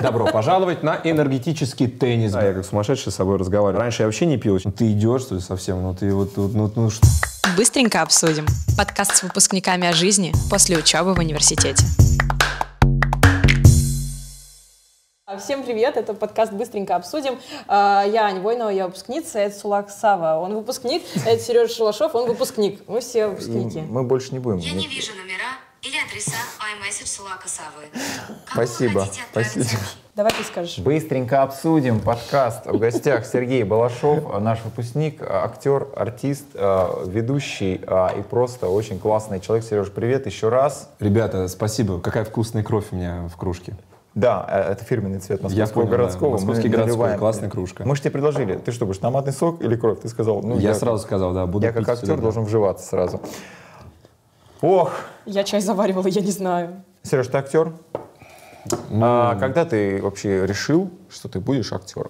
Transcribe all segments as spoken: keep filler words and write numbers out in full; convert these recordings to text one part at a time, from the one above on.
Добро пожаловать на энергетический теннис. Да, я как сумасшедший с собой разговариваю. Раньше я вообще не пил. Ты идешь, что ли, совсем? Ну ты вот, ну, ну что? Быстренько обсудим. Подкаст с выпускниками о жизни после учебы в университете. Всем привет, это подкаст «Быстренько обсудим». Я Аня Войнова, я выпускница, это Сулак Сава, он выпускник, это Сережа Шалашов, он выпускник. Мы все выпускники. И мы больше не будем. Я не вижу номера или адреса iMessage Сулака Савы. Кому Спасибо. вы хотите отправить Спасибо. сообщение? Давай ты скажешь. Быстренько обсудим подкаст. В гостях Сергей Балашов, наш выпускник, актер, артист, ведущий и просто очень классный человек. Сереж, привет еще раз. Ребята, спасибо. Какая вкусная кровь у меня в кружке. Да, это фирменный цвет Я московского понял, да. городского. Московский Мы городской, наливаем. классная кружка. Мы же тебе предложили. Ты что будешь, томатный сок или кровь? Ты сказал. Ну, я, я сразу сказал, да, буду Я как пить актер сюда, должен да. вживаться сразу. Ох! Я чай заваривала, я не знаю. Сереж, ты актер? Ну, А когда ты вообще решил, что ты будешь актером?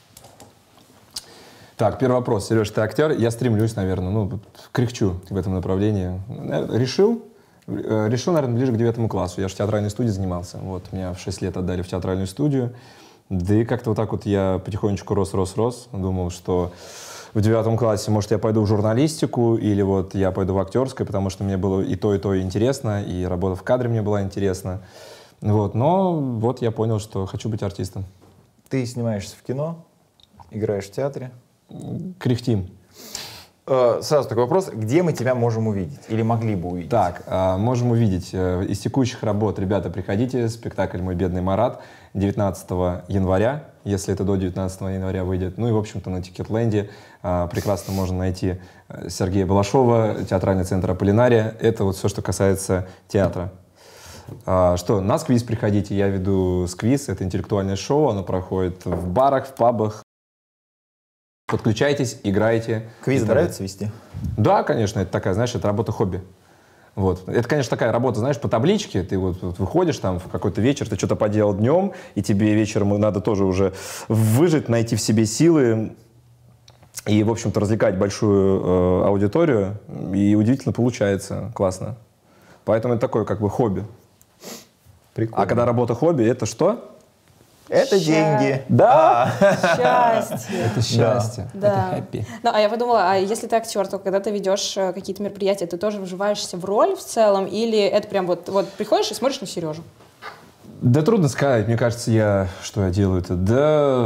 Так, первый вопрос. Сереж, ты актер? Я стремлюсь, наверное, ну, кряхчу в этом направлении. Решил? Решил, наверное, ближе к девятому классу. Я же в театральной студии занимался. Вот, меня в шесть лет отдали в театральную студию. Да и как-то вот так вот я потихонечку рос, рос, рос. Думал, что в девятом классе, может, я пойду в журналистику или вот я пойду в актерское, потому что мне было и то, и то интересно, и работа в кадре мне была интересна. Вот, но вот я понял, что хочу быть артистом. Ты снимаешься в кино, играешь в театре. Кряхтим. Сразу такой вопрос. Где мы тебя можем увидеть? Или могли бы увидеть? Так, можем увидеть из текущих работ. Ребята, приходите. Спектакль «Мой бедный Марат» девятнадцатого января, если это до девятнадцатого января выйдет. Ну и, в общем-то, на Тикетленде прекрасно можно найти Сергея Балашова, театральный центр «Аполлинария». Это вот все, что касается театра. Что, на сквиз приходите. Я веду сквиз. Это интеллектуальное шоу. Оно проходит в барах, в пабах. Подключайтесь, играйте. Квиз нравится вести? Да, конечно, это такая, знаешь, это работа-хобби. Вот. Это, конечно, такая работа, знаешь, по табличке. Ты вот, вот выходишь там в какой-то вечер, ты что-то поделал днем, и тебе вечером надо тоже уже выжить, найти в себе силы и, в общем-то, развлекать большую э, аудиторию. И удивительно получается, классно. Поэтому это такое как бы хобби. Прикольно. А когда работа хобби, это что? Это Счастье. деньги. Да. Счастье. Это счастье. Да. Это хэппи. Ну, а я подумала, а если ты актер, то когда ты ведешь э, какие-то мероприятия, ты тоже вживаешься в роль в целом, или это прям вот, вот приходишь и смотришь на Сережу? Да трудно сказать. Мне кажется, я... Что я делаю-то? Да...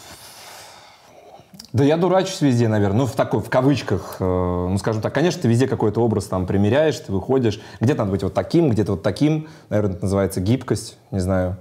Да я дурачусь везде, наверное. Ну, в такой, в кавычках. Э, ну, скажем так, конечно, ты везде какой-то образ там примеряешь, ты выходишь. Где-то надо быть вот таким, где-то вот таким. Наверное, это называется гибкость. Не знаю.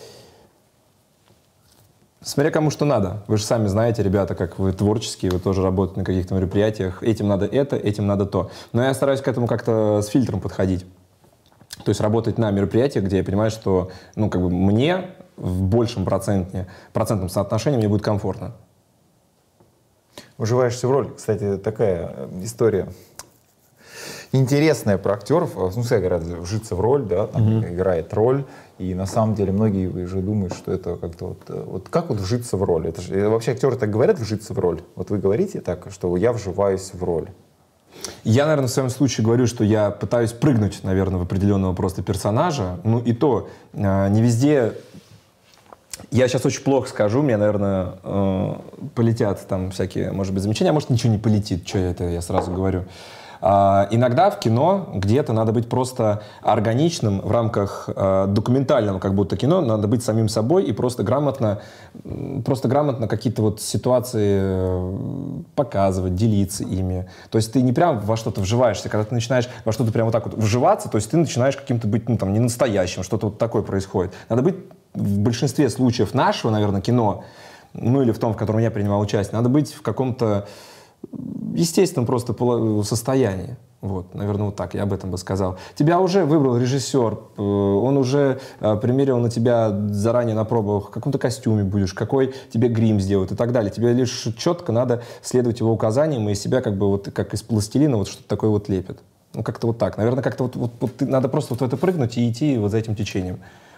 Смотря кому что надо. Вы же сами знаете, ребята, как вы творческие, вы тоже работаете на каких-то мероприятиях. Этим надо это, этим надо то. Но я стараюсь к этому как-то с фильтром подходить. То есть работать на мероприятиях, где я понимаю, что ну, как бы мне в большем проценте, процентном соотношении мне будет комфортно. Вживаешься в роль. Кстати, такая история интересная про актеров. Ну, все говорят, вжиться в роль, да, там, mm-hmm. играет роль. И на самом деле многие же думают, что это как-то вот... Вот как вот вжиться в роль? Это же, вообще актеры так говорят, вжиться в роль? Вот вы говорите так, что я вживаюсь в роль. Я, наверное, в своем случае говорю, что я пытаюсь прыгнуть, наверное, в определенного просто персонажа. Ну и то, не везде... Я сейчас очень плохо скажу, мне, наверное, э, полетят там всякие, может быть, замечания, а может, ничего не полетит, что это я сразу говорю. А, иногда в кино где-то надо быть просто органичным в рамках э, документального как будто кино, надо быть самим собой и просто грамотно, просто грамотно какие-то вот ситуации показывать, делиться ими. То есть ты не прям во что-то вживаешься, когда ты начинаешь во что-то прям вот так вот вживаться, то есть ты начинаешь каким-то быть, ну, там, не настоящим, что-то вот такое происходит. Надо быть в большинстве случаев нашего, наверное, кино, ну или в том, в котором я принимал участие, надо быть в каком-то естественном просто состоянии. Вот, наверное, вот так я об этом бы сказал. Тебя уже выбрал режиссер, он уже примерил на тебя заранее на пробах, в каком-то костюме будешь, какой тебе грим сделают и так далее. Тебе лишь четко надо следовать его указаниям и себя как бы вот как из пластилина вот что-то такое вот лепит. Ну, как-то вот так. Наверное, как-то вот, вот, вот надо просто вот в это прыгнуть и идти вот за этим течением.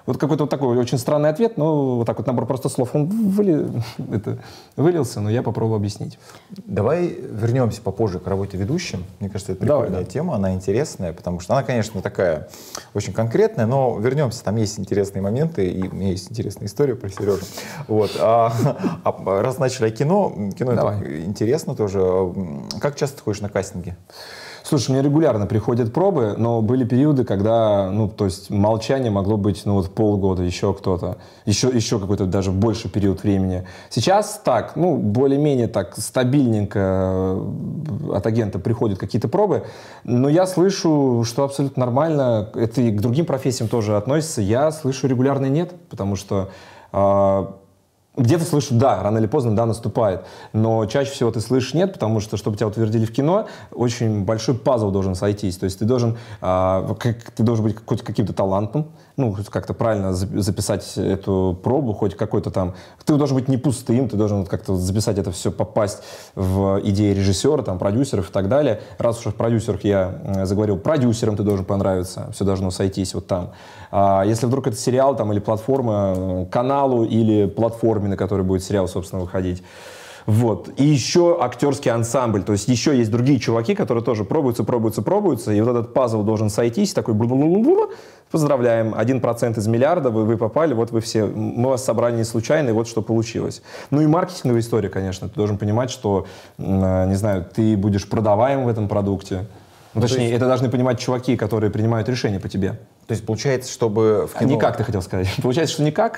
Вот какой-то вот такой очень странный ответ, но вот так вот набор просто слов, он выли... это, вылился, но я попробую объяснить. Давай вернемся попозже к работе ведущим. Мне кажется, это прикольная Давай, да. тема, она интересная, потому что она, конечно, такая очень конкретная, но вернемся, там есть интересные моменты, и у меня есть интересная история про Сережу. Вот. А, а, раз начали о кино, кино это интересно тоже. Как часто ты ходишь на кастинги? Слушай, мне регулярно приходят пробы, но были периоды, когда, ну, то есть молчание могло быть, ну, вот полгода, еще кто-то, еще, еще какой-то даже больше период времени. Сейчас так, ну, более-менее так стабильненько от агента приходят какие-то пробы, но я слышу, что абсолютно нормально, это и к другим профессиям тоже относится, я слышу регулярно нет, потому что... Э, Где-то слышу, да, рано или поздно, да, наступает. Но чаще всего ты слышишь нет, потому что, чтобы тебя утвердили в кино, очень большой пазл должен сойтись. То есть ты должен, э, как, ты должен быть хоть каким-то талантом, ну, как-то правильно записать эту пробу, хоть какой-то там... Ты должен быть не пустым, ты должен как-то записать это все, попасть в идеи режиссера, там, продюсеров и так далее. Раз уж в продюсерах я заговорил, продюсерам ты должен понравиться, все должно сойтись вот там. А если вдруг это сериал там, или платформа, каналу или платформе, на которой будет сериал, собственно, выходить. Вот. И еще актерский ансамбль. То есть еще есть другие чуваки, которые тоже пробуются, пробуются, пробуются. И вот этот пазл должен сойтись. Такой бу-бу-бу-бу-бу. Поздравляем. Один процент из миллиарда, вы, вы попали, вот вы все. Мы вас собрали не случайно, и вот что получилось. Ну и маркетинговая история, конечно. Ты должен понимать, что, не знаю, ты будешь продаваем в этом продукте. Ну, точнее, есть... это должны понимать чуваки, которые принимают решения по тебе. То есть получается, чтобы в кино... А никак, ты хотел сказать. Получается, что никак?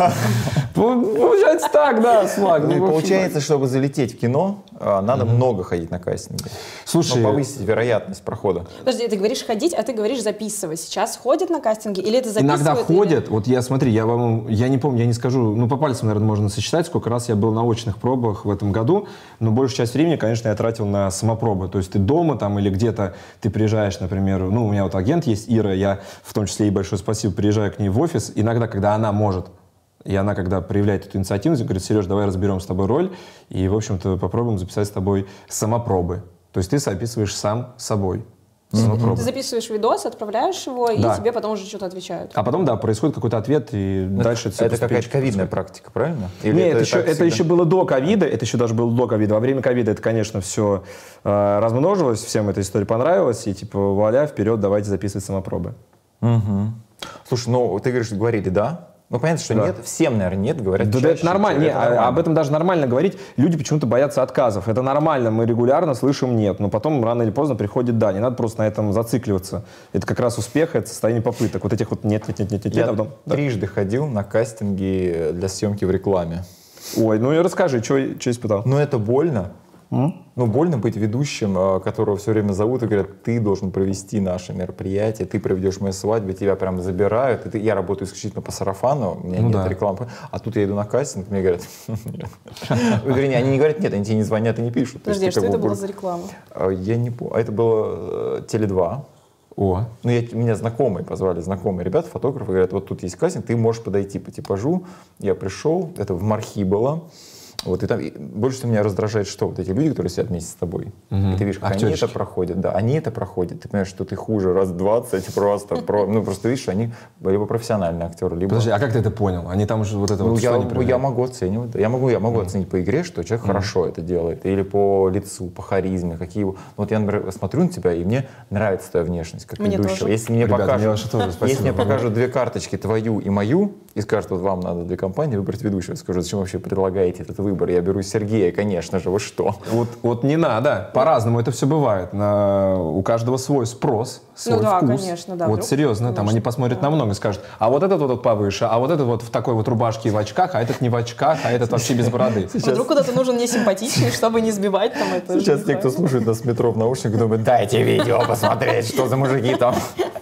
Получается так, да, Слаг. Получается, чтобы залететь в кино, надо много ходить на кастинги. Слушай... Повысить вероятность прохода. Подожди, ты говоришь ходить, а ты говоришь записывать. Сейчас ходят на кастинги или это записывают? Иногда ходят. Вот я, смотри, я вам... Я не помню, я не скажу... Ну, по пальцам, наверное, можно сосчитать, сколько раз я был на очных пробах в этом году. Но большую часть времени, конечно, я тратил на самопробы. То есть ты дома там или где-то ты приезжаешь, например... Ну, у меня вот агент есть, Ира, я... В том числе ей большое спасибо, приезжаю к ней в офис, иногда, когда она может, и она, когда проявляет эту инициативу, говорит: Сереж, давай разберем с тобой роль, и, в общем-то, попробуем записать с тобой самопробы. То есть ты записываешь сам собой. Mm-hmm. Ты записываешь видос, отправляешь его, да. И тебе потом уже что-то отвечают. А потом, да, происходит какой-то ответ, и Но дальше это, это какая-то ковидная практика, правильно? Или Нет, это, это, еще, это еще было до ковида, это еще даже было до ковида. Во время ковида это, конечно, все э, размножилось, всем эта история понравилась, и типа, вуаля, вперед, давайте записывать самопробы. Угу. Слушай, ну ты говоришь, говорили, да? Ну, понятно, что да. Нет, всем, наверное, нет, говорят да, чаще. Да, это нормально, не, это нормально. Об этом даже нормально говорить. Люди почему-то боятся отказов. Это нормально, мы регулярно слышим нет, но потом рано или поздно приходит да. Не надо просто на этом зацикливаться. Это как раз успех, это состояние попыток. Вот этих вот нет, нет, нет, нет, нет. Я а потом, трижды да. ходил на кастинги для съемки в рекламе. Ой, ну и расскажи, что испытал. Ну, это больно. М? Ну, больно быть ведущим, которого все время зовут и говорят: ты должен провести наше мероприятие, ты проведешь мою свадьбу, тебя прям забирают. И ты, я работаю исключительно по сарафану, у меня ну, нет да. рекламы. А тут я иду на кастинг, мне говорят: нет. Вернее, они не говорят нет, они тебе не звонят и не пишут. Подожди, а что это было за реклама? Я не помню. Это было Теле два. О. Ну, я, меня знакомые позвали, знакомые ребята, фотографы, говорят: вот тут есть кастинг, ты можешь подойти по типажу. Я пришел, это в Мархи было. Вот, и там и больше всего меня раздражает, что вот эти люди, которые сидят вместе с тобой, угу. И ты видишь, как они это проходят, да, они это проходят, ты понимаешь, что ты хуже раз двадцать просто, про, ну просто видишь, что они либо профессиональные актеры, либо... Подожди, а как ты это понял? Они там же вот это ну, вот я, что я могу оценивать, я могу, я могу угу. оценить по игре, что человек угу. хорошо это делает, или по лицу, по харизме, какие... Ну, вот я, например, смотрю на тебя, и мне нравится твоя внешность, как мне ведущего. Тоже. Если мне Ребята, покажут, мне тоже, если мне покажут две карточки, твою и мою, и скажут: вот вам надо для компании выбрать ведущего, скажу: зачем вообще предлагаете этот выбор? Я беру Сергея, конечно же, вы что? Вот, вот не надо, по-разному это все бывает. На, у каждого свой спрос, свой ну, да, вкус. Конечно, да, вот вдруг, серьезно, конечно, там они посмотрят да. на много и скажут: а вот этот вот повыше, а вот этот вот в такой вот рубашке и в очках, а этот не в очках, а этот вообще без бороды. Сейчас... Вдруг куда-то нужен не симпатичный, чтобы не сбивать там это. Сейчас те, кто слушает нас в метро в наушниках, думают: дайте видео посмотреть, что за мужики там.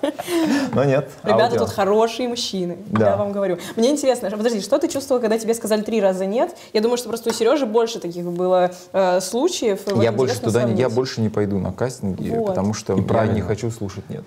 Но нет. Ребята тут хорошие мужчины, я вам говорю. Мне интересно, подожди, что ты чувствовала, когда тебе сказали три раза нет? Я думаю, что просто у Сережи больше таких было э, случаев. Я больше туда не, я больше не пойду на кастинги, вот. Потому что и я правильно. Не хочу слушать нет.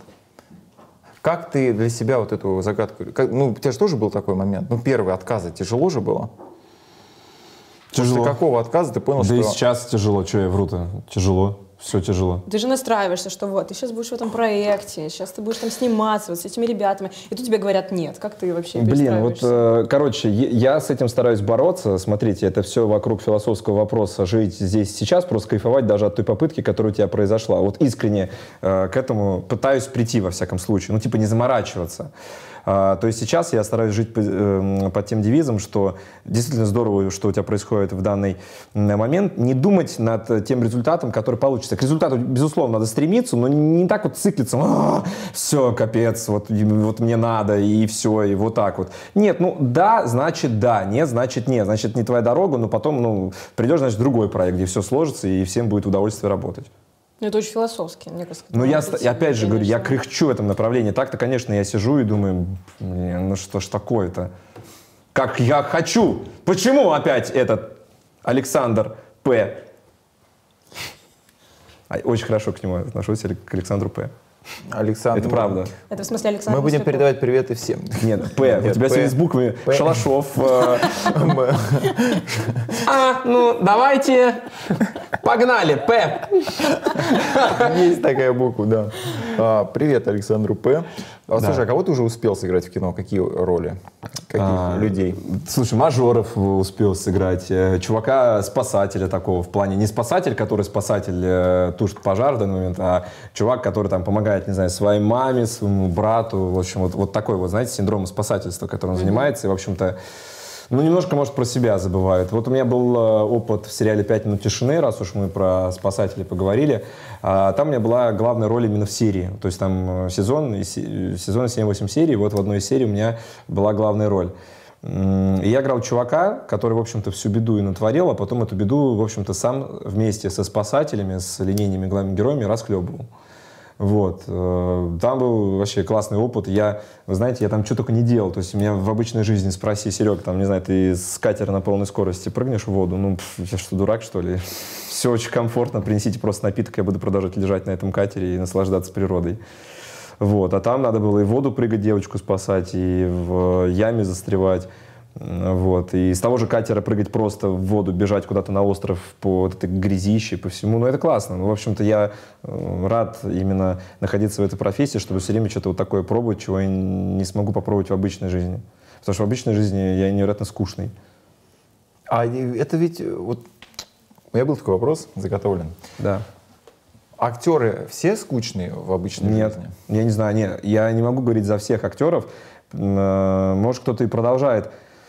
Как ты для себя вот эту загадку... Как, ну, у тебя же тоже был такой момент. Ну, первый отказ, тяжело же было? Тяжело. После какого отказа ты понял, да что... Да и сейчас тяжело, что я вру-то? Тяжело. все тяжело. Ты же настраиваешься, что вот, ты сейчас будешь в этом проекте, сейчас ты будешь там сниматься вот с этими ребятами, и тут тебе говорят нет. Как ты вообще Блин, вот, перестраиваешься? э, короче, я с этим стараюсь бороться. Смотрите, это все вокруг философского вопроса. Жить здесь сейчас, просто кайфовать даже от той попытки, которая у тебя произошла. Вот искренне э, к этому пытаюсь прийти, во всяком случае. Ну, типа, не заморачиваться. А, то есть сейчас я стараюсь жить по, э, под тем девизом, что действительно здорово, что у тебя происходит в данный момент. Не думать над тем результатом, который получится. К результату, безусловно, надо стремиться, но не так вот циклиться. Все, капец, вот, вот мне надо, и все, и вот так вот. Нет, ну да, значит да, нет, значит нет. Значит, не твоя дорога, но потом ну, придешь, значит, в другой проект, где все сложится, и всем будет удовольствие работать. Ну, это очень философски, мне кажется. Ну, я, я опять же говорю, я конечно. кряхчу в этом направлении. Так-то, конечно, я сижу и думаю, блин, ну что ж такое-то? Как я хочу! Почему опять этот Александр П? А, очень хорошо к нему отношусь, к Александру П. Александр, Это правда. Это в смысле Александр мы будем Масляков. передавать приветы всем. Нет, П. У Нет, тебя П. сегодня с буквами П. Шалашов. э, А, ну, давайте. Погнали, П. Есть такая буква, да. А, привет Александру П. А, Да. слушай, а кого ты уже успел сыграть в кино? Какие роли? Каких А, людей? Слушай, Мажоров успел сыграть, э, чувака-спасателя такого, в плане не спасатель, который спасатель э, тушит пожар в данный момент, а чувак, который там помогает, не знаю, своей маме, своему брату, в общем, вот, вот такой вот, знаете, синдром спасательства, которым он занимается, и, в общем-то, ну, немножко, может, про себя забывает. Вот у меня был э, опыт в сериале «Пять минут тишины», раз уж мы про спасателей поговорили. А, там у меня была главная роль именно в серии. То есть там сезон, и се- сезон семь-восемь серий, вот в одной из серий у меня была главная роль. М, И я играл чувака, который, в общем-то, всю беду и натворил, а потом эту беду, в общем-то, сам вместе со спасателями, с линейными главными героями расхлебывал. Вот. э, Там был вообще классный опыт. Я, вы знаете, я там что только не делал. То есть меня в обычной жизни спроси, Серег, там, не знаю, ты с катера на полной скорости прыгнешь в воду? Ну, пф, я что, дурак, что ли? Все очень комфортно, принесите просто напиток, я буду продолжать лежать на этом катере и наслаждаться природой. Вот. А там надо было и в воду прыгать, девочку спасать, и в яме застревать. Вот. И с того же катера прыгать просто в воду, бежать куда-то на остров по вот этой грязище, по всему. Ну, это классно. Ну, в общем-то, я э, рад именно находиться в этой профессии, чтобы все время что-то вот такое пробовать, чего я не смогу попробовать в обычной жизни. Потому что в обычной жизни я невероятно скучный. А это ведь, вот, у меня был такой вопрос заготовлен. Да. Актеры все скучные в обычной Нет, жизни? я не знаю, нет, я не могу говорить за всех актеров. М, Может, кто-то и продолжает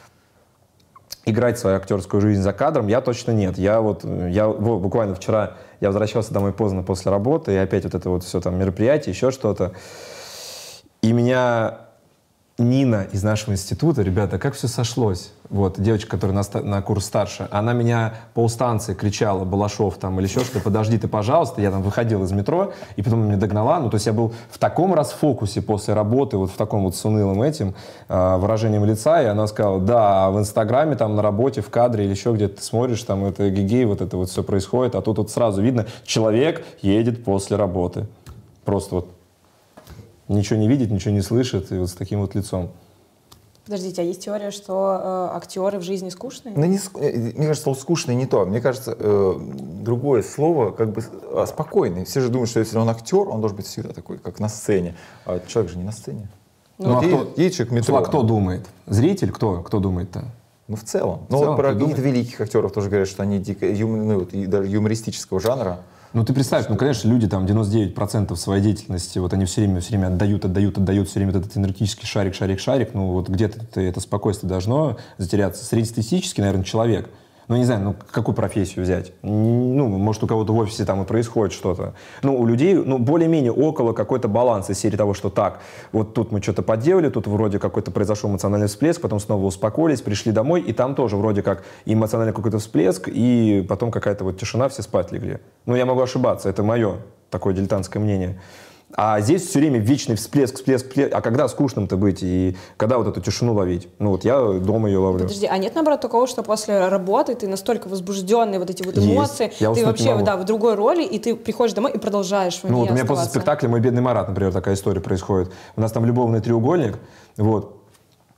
играть свою актерскую жизнь за кадром, я точно нет. Я вот, я во, буквально вчера я возвращался домой поздно после работы, и опять вот это вот все там мероприятие, еще что-то. И меня Нина из нашего института, ребята, как все сошлось. Вот, девочка, которая на, ста- на курс старше, она меня полстанции кричала, Балашов там или еще что-то, подожди ты, пожалуйста. Я там выходил из метро, и потом меня догнала. Ну, то есть я был в таком расфокусе после работы, вот в таком вот с унылым этим э, выражением лица, и она сказала, да, в Инстаграме, там на работе, в кадре или еще где-то ты смотришь, там это гигей, вот это вот все происходит, а тут вот сразу видно, человек едет после работы. Просто вот ничего не видит, ничего не слышит, и вот с таким вот лицом. Подождите, а есть теория, что э, актеры в жизни скучные? Ну, не ск- э, мне кажется, слово «скучный» не то. Мне кажется, э, другое слово, как бы э, спокойный. Все же думают, что если он актер, он должен быть всегда такой, как на сцене. А человек же не на сцене. Ну, а едет, кто- едет человек в метро. А кто думает? Зритель? Кто? Кто думает-то? Ну, в целом. В Ну, целом, вот про ты каких-то думаешь? великих актеров тоже говорят, что они дико, юм- ну, вот, и даже юмористического жанра. Ну, ты представь, ну, конечно, люди там девяносто девять процентов своей деятельности, вот они все время, все время отдают, отдают, отдают, все время вот этот энергетический шарик, шарик, шарик, ну, вот где-то это, это спокойствие должно затеряться. Среднестатистический, наверное, человек, ну, не знаю, ну, какую профессию взять? Ну, может, у кого-то в офисе там и происходит что-то. Ну, у людей, ну, более-менее около какой-то баланс из серии того, что так, вот тут мы что-то поделали, тут вроде какой-то произошел эмоциональный всплеск, потом снова успокоились, пришли домой, и там тоже вроде как эмоциональный какой-то всплеск, и потом какая-то вот тишина, все спать легли. Ну, я могу ошибаться, это мое такое дилетантское мнение. А здесь все время вечный всплеск, всплеск, всплеск. А когда скучным-то быть? И когда вот эту тишину ловить? Ну вот я дома ее ловлю. Подожди, а нет, наоборот, такого, что после работы ты настолько возбужденный, вот эти вот Есть. эмоции, Я уснуть ты не вообще могу. да, в другой роли, и ты приходишь домой и продолжаешь в ней Ну вот у меня после оставаться. спектакля «Мой бедный Марат», например, такая история происходит. У нас там любовный треугольник, вот.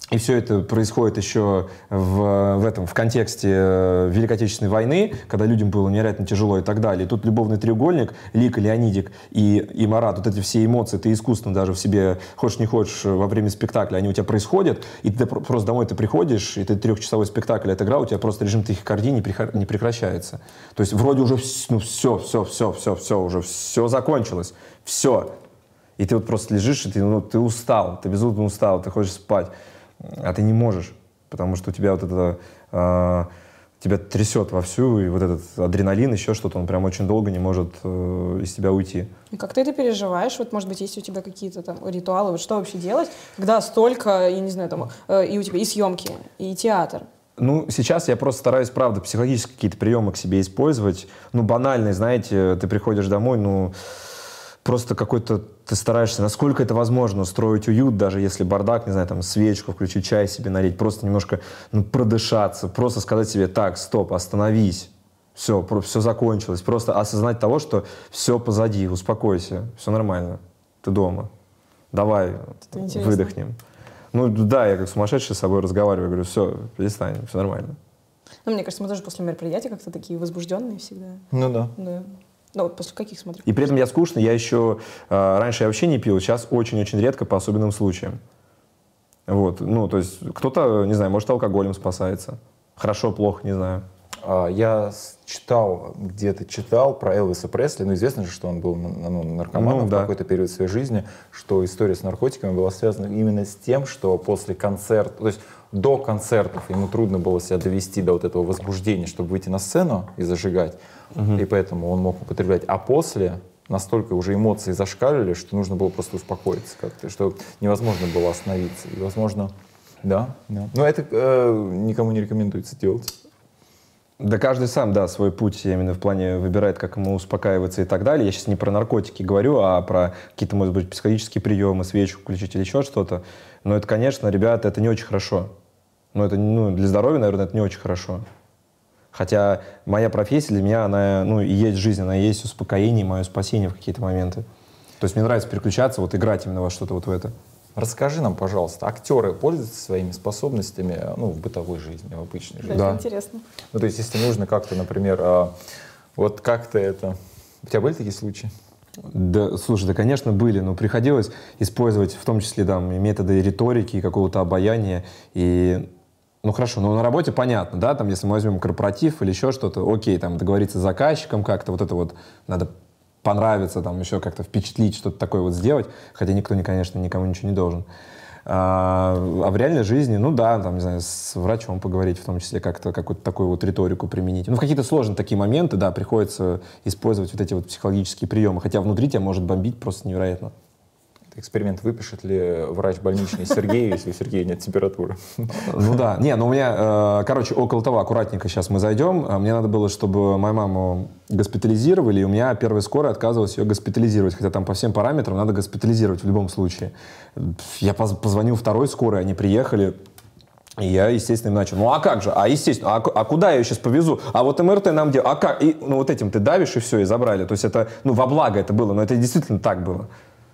И все это происходит еще в, в этом, в контексте Великой Отечественной войны, когда людям было невероятно тяжело и так далее. И тут любовный треугольник, Лика, Леонидик и, и Марат, вот эти все эмоции, ты искусственно даже в себе, хочешь не хочешь, во время спектакля, они у тебя происходят, и ты просто домой ты приходишь, и ты трехчасовой спектакль отыграл, у тебя просто режим тахикардии не, не прекращается. То есть вроде уже ну, все, все, все, все, все, уже все закончилось, все. И ты вот просто лежишь, и ты, ну, ты устал, ты безумно устал, ты хочешь спать. А ты не можешь, потому что у тебя вот это, э, тебя трясет вовсю, и вот этот адреналин, еще что-то, он прям очень долго не может э, из тебя уйти. И как ты это переживаешь? Вот, может быть, есть у тебя какие-то там ритуалы, вот что вообще делать, когда столько, я не знаю, там, э, и у тебя и съемки, и театр? Ну, сейчас я просто стараюсь, правда, психологические какие-то приемы к себе использовать. Ну, банальные, знаете, ты приходишь домой, ну, просто какой-то ты стараешься, насколько это возможно, строить уют, даже если бардак, не знаю, там, свечку включить, чай себе налить, просто немножко ну, продышаться, просто сказать себе, так, стоп, остановись, все, все закончилось, просто осознать того, что все позади, успокойся, все нормально, ты дома, давай выдохнем. Ну да, я как сумасшедший с собой разговариваю, говорю, все, перестань, все нормально. Ну, мне кажется, мы тоже после мероприятия как-то такие возбужденные всегда. Ну да. Да. Ну, вот после каких смотрю? И при этом я скучный, я еще... Э, раньше я вообще не пил, сейчас очень-очень редко по особенным случаям. Вот, ну, то есть кто-то, не знаю, может, алкоголем спасается. Хорошо, плохо, не знаю. Я читал, где-то читал про Элвиса Пресли, ну, известно же, что он был ну, наркоманом ну, в да. какой-то период своей жизни, что история с наркотиками была связана именно с тем, что после концерта, то есть до концертов ему трудно было себя довести до вот этого возбуждения, чтобы выйти на сцену и зажигать, угу. И поэтому он мог употреблять. А после настолько уже эмоции зашкалили, что нужно было просто успокоиться как-то, что невозможно было остановиться. И, возможно, да, да. Но это э, никому не рекомендуется делать. Да каждый сам, да, свой путь именно в плане выбирает, как ему успокаиваться и так далее. Я сейчас не про наркотики говорю, а про какие-то, может быть, психологические приемы, свечку включить или еще что-то. Но это, конечно, ребята, это не очень хорошо. Но это, ну, для здоровья, наверное, это не очень хорошо. Хотя моя профессия для меня, она, ну, и есть жизнь, она и есть успокоение, мое спасение в какие-то моменты. То есть мне нравится переключаться, вот играть именно во что-то вот в это. Расскажи нам, пожалуйста, актеры пользуются своими способностями, ну, в бытовой жизни, в обычной жизни? Да, интересно. Ну, то есть, если нужно как-то, например, а, вот как-то это... У тебя были такие случаи? Да, слушай, да, конечно, были, но приходилось использовать в том числе там, и методы риторики, и какого-то обаяния, и... Ну хорошо, но на работе понятно, да, там, если мы возьмем корпоратив или еще что-то, окей, там, договориться с заказчиком как-то, вот это вот надо понравиться, там, еще как-то впечатлить, что-то такое вот сделать, хотя никто, не, конечно, никому ничего не должен. А, а в реальной жизни, ну да, там, не знаю, с врачом поговорить, в том числе как-то какую-то такую вот риторику применить. Ну, в какие-то сложные такие моменты, да, приходится использовать вот эти вот психологические приемы, хотя внутри тебя может бомбить просто невероятно. Эксперимент, выпишет ли врач больничный Сергею, если у Сергея нет температуры? Ну да. Не, ну у меня, короче, около того, аккуратненько сейчас мы зайдем. Мне надо было, чтобы мою маму госпитализировали, и у меня первая скорая отказывалась ее госпитализировать, хотя там по всем параметрам надо госпитализировать в любом случае. Я позвонил второй скорой, они приехали, и я, естественно, им начал. Ну а как же? А естественно, а, а куда я ее сейчас повезу? А вот МРТ нам делают. А как? И, ну вот этим ты давишь, и все, и забрали. То есть это, ну во благо это было, но это действительно так было.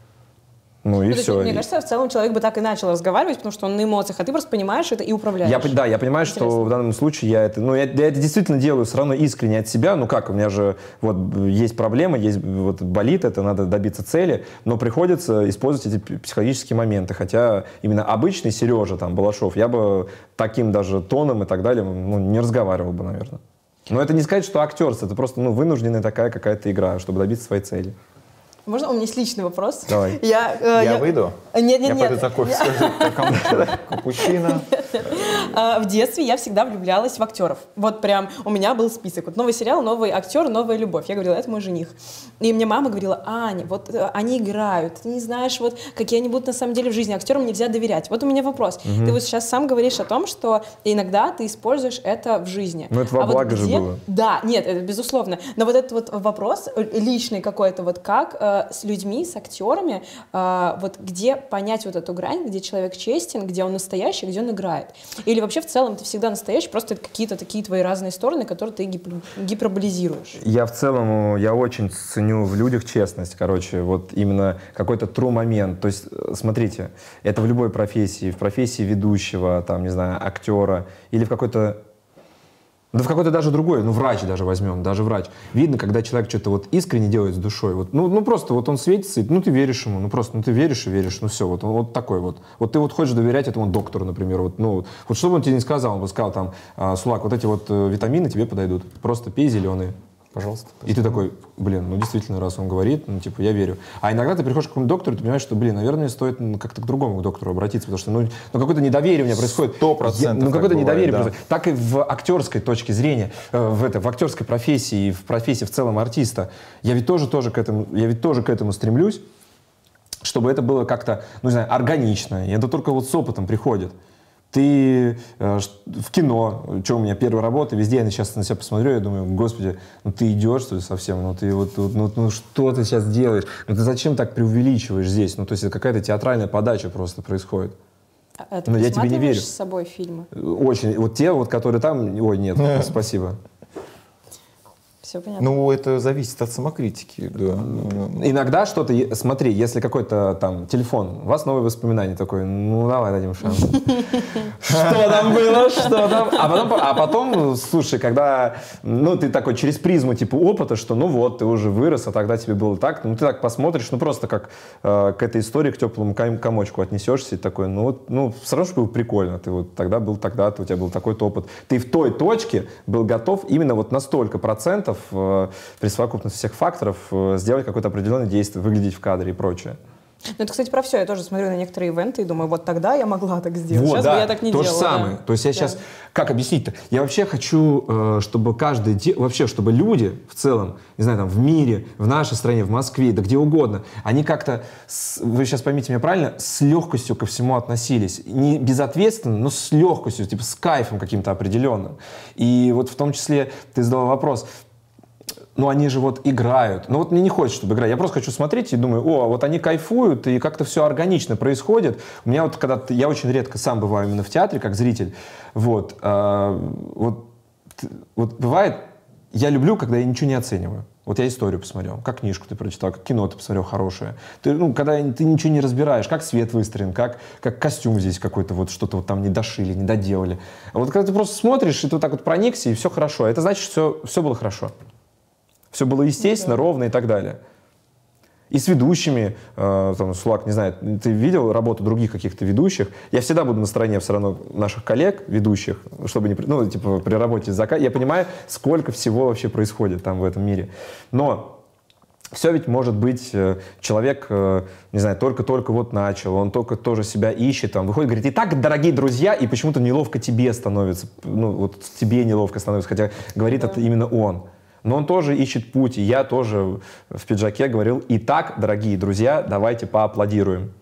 Ну и ну, все. Есть, мне кажется, в целом человек бы так и начал разговаривать, потому что он на эмоциях, а ты просто понимаешь это и управляешь. Я, да, я понимаю, Интересно. Что в данном случае я это, ну, я, я это действительно делаю все равно искренне от себя. Ну как, у меня же вот есть проблема, есть вот болит, это надо добиться цели, но приходится использовать эти психологические моменты. Хотя именно обычный Сережа там Балашов, я бы таким даже тоном и так далее, ну, не разговаривал бы, наверное. Но это не сказать, что актерство, это просто, ну, вынужденная такая какая-то игра, чтобы добиться своей цели. Можно? У меня есть личный вопрос. Давай. Я, э, я, я выйду? Нет, нет, я нет. пойду такой, скажу, капучино. В детстве я всегда влюблялась в актеров. Вот прям у меня был список. Вот новый сериал, новый актер, новая любовь. Я говорила, это мой жених. И мне мама говорила, Аня, вот они играют, ты не знаешь, вот какие они будут на самом деле в жизни. Актерам нельзя доверять. Вот у меня вопрос. Угу. Ты вот сейчас сам говоришь о том, что иногда ты используешь это в жизни. Ну это во а благо вот же где... было. Да, нет, это безусловно. Но вот этот вот вопрос личный какой-то, вот как э, с людьми, с актерами, э, вот где понять вот эту грань, где человек честен, где он настоящий, где он играет. Или вообще в целом ты всегда настоящий, просто это какие-то такие твои разные стороны, которые ты гип- гиперболизируешь. Я в целом, я очень ценю в людях честность, короче, вот именно какой-то true момент. То есть, смотрите, это в любой профессии, в профессии ведущего, там, не знаю, актера, или в какой-то, да в какой-то даже другой, ну, врач даже возьмем, даже врач. Видно, когда человек что-то вот искренне делает с душой, вот, ну, ну, просто вот он светится, и, ну, ты веришь ему, ну, просто, ну, ты веришь и веришь, ну, все, вот он вот такой вот. Вот ты вот хочешь доверять этому доктору, например, вот, ну, вот что бы он тебе не сказал, он бы сказал, там, а, Сулак, вот эти вот э, витамины тебе подойдут, просто пей зеленые. Пожалуйста. И ты такой, блин, ну действительно, раз он говорит, ну типа я верю. А иногда ты приходишь к какому-то доктору, ты понимаешь, что, блин, наверное, стоит ну, как-то к другому доктору обратиться, потому что ну, ну какое-то недоверие у меня происходит. Сто процентов. Ну какое-то недоверие да. происходит. Так и в актерской точке зрения, э, в, это, в актерской профессии, в профессии в целом артиста. Я ведь тоже, тоже к этому, я ведь тоже к этому стремлюсь, чтобы это было как-то, ну не знаю, органично. И это только вот с опытом приходит. Ты э, в кино, что у меня первая работа, везде я сейчас на себя посмотрю, я думаю, господи, ну ты идешь, что ли, совсем, ну ты вот, вот ну, ну что ты сейчас делаешь, ну ты зачем так преувеличиваешь здесь, ну то есть это какая-то театральная подача просто происходит. А ты Но я тебе не верю. с собой фильмы? Очень, вот те, вот, которые там, ой, нет, спасибо. Все понятно. Ну, это зависит от самокритики, да. Иногда что-то, е- смотри, если какой-то там телефон, у вас новые воспоминания, такой, ну давай дадим шанс. Что там было, что там? А потом, а потом, слушай, когда, ну ты такой через призму типа опыта, что ну вот, ты уже вырос, а тогда тебе было так, ну ты так посмотришь, ну просто как э, к этой истории, к теплому ком- комочку отнесешься и такой, ну вот, ну все равно, что было прикольно, ты вот тогда был тогда-то, у тебя был такой-то опыт. Ты в той точке был готов именно вот на столько процентов э, при совокупности всех факторов э, сделать какое-то определенное действие, выглядеть в кадре и прочее. Ну, это, кстати, про все. Я тоже смотрю на некоторые ивенты и думаю, вот тогда я могла так сделать. Вот, Сейчас да, бы я так не то делала. же самое. Да. То есть я Да. сейчас, как объяснить-то? Я вообще хочу, э, чтобы каждый, де- вообще, чтобы люди в целом, не знаю, там, в мире, в нашей стране, в Москве, да где угодно, они как-то, с- вы сейчас поймите меня правильно, с легкостью ко всему относились. Не безответственно, но с легкостью, типа с кайфом каким-то определенным. И вот в том числе ты задал вопрос, ну, они же вот играют. Ну, вот мне не хочется, чтобы играть. Я просто хочу смотреть и думаю, о, вот они кайфуют, и как-то все органично происходит. У меня вот когда... Я очень редко сам бываю именно в театре, как зритель. Вот. А, вот, вот бывает... Я люблю, когда я ничего не оцениваю. Вот я историю посмотрел, как книжку ты прочитал, как кино ты посмотрел хорошее. Ты, ну, когда ты ничего не разбираешь, как свет выстроен, как, как костюм здесь какой-то, вот что-то вот там не дошили, не доделали. А вот когда ты просто смотришь, и ты вот так вот проникся, и все хорошо. Это значит, что все, все было хорошо. Все было естественно, да. ровно и так далее. И с ведущими, э, там, Сулак, не знаю, ты видел работу других каких-то ведущих? Я всегда буду на стороне все равно наших коллег, ведущих, чтобы не... Ну, типа, при работе с заказом. Я понимаю, сколько всего вообще происходит там в этом мире. Но все ведь может быть, э, человек, э, не знаю, только-только вот начал, он только тоже себя ищет, там, выходит, говорит, итак, дорогие друзья, и почему-то неловко тебе становится, ну, вот тебе неловко становится, хотя говорит да. это именно он. Но он тоже ищет путь, и я тоже в пиджаке говорил, итак, дорогие друзья, давайте поаплодируем.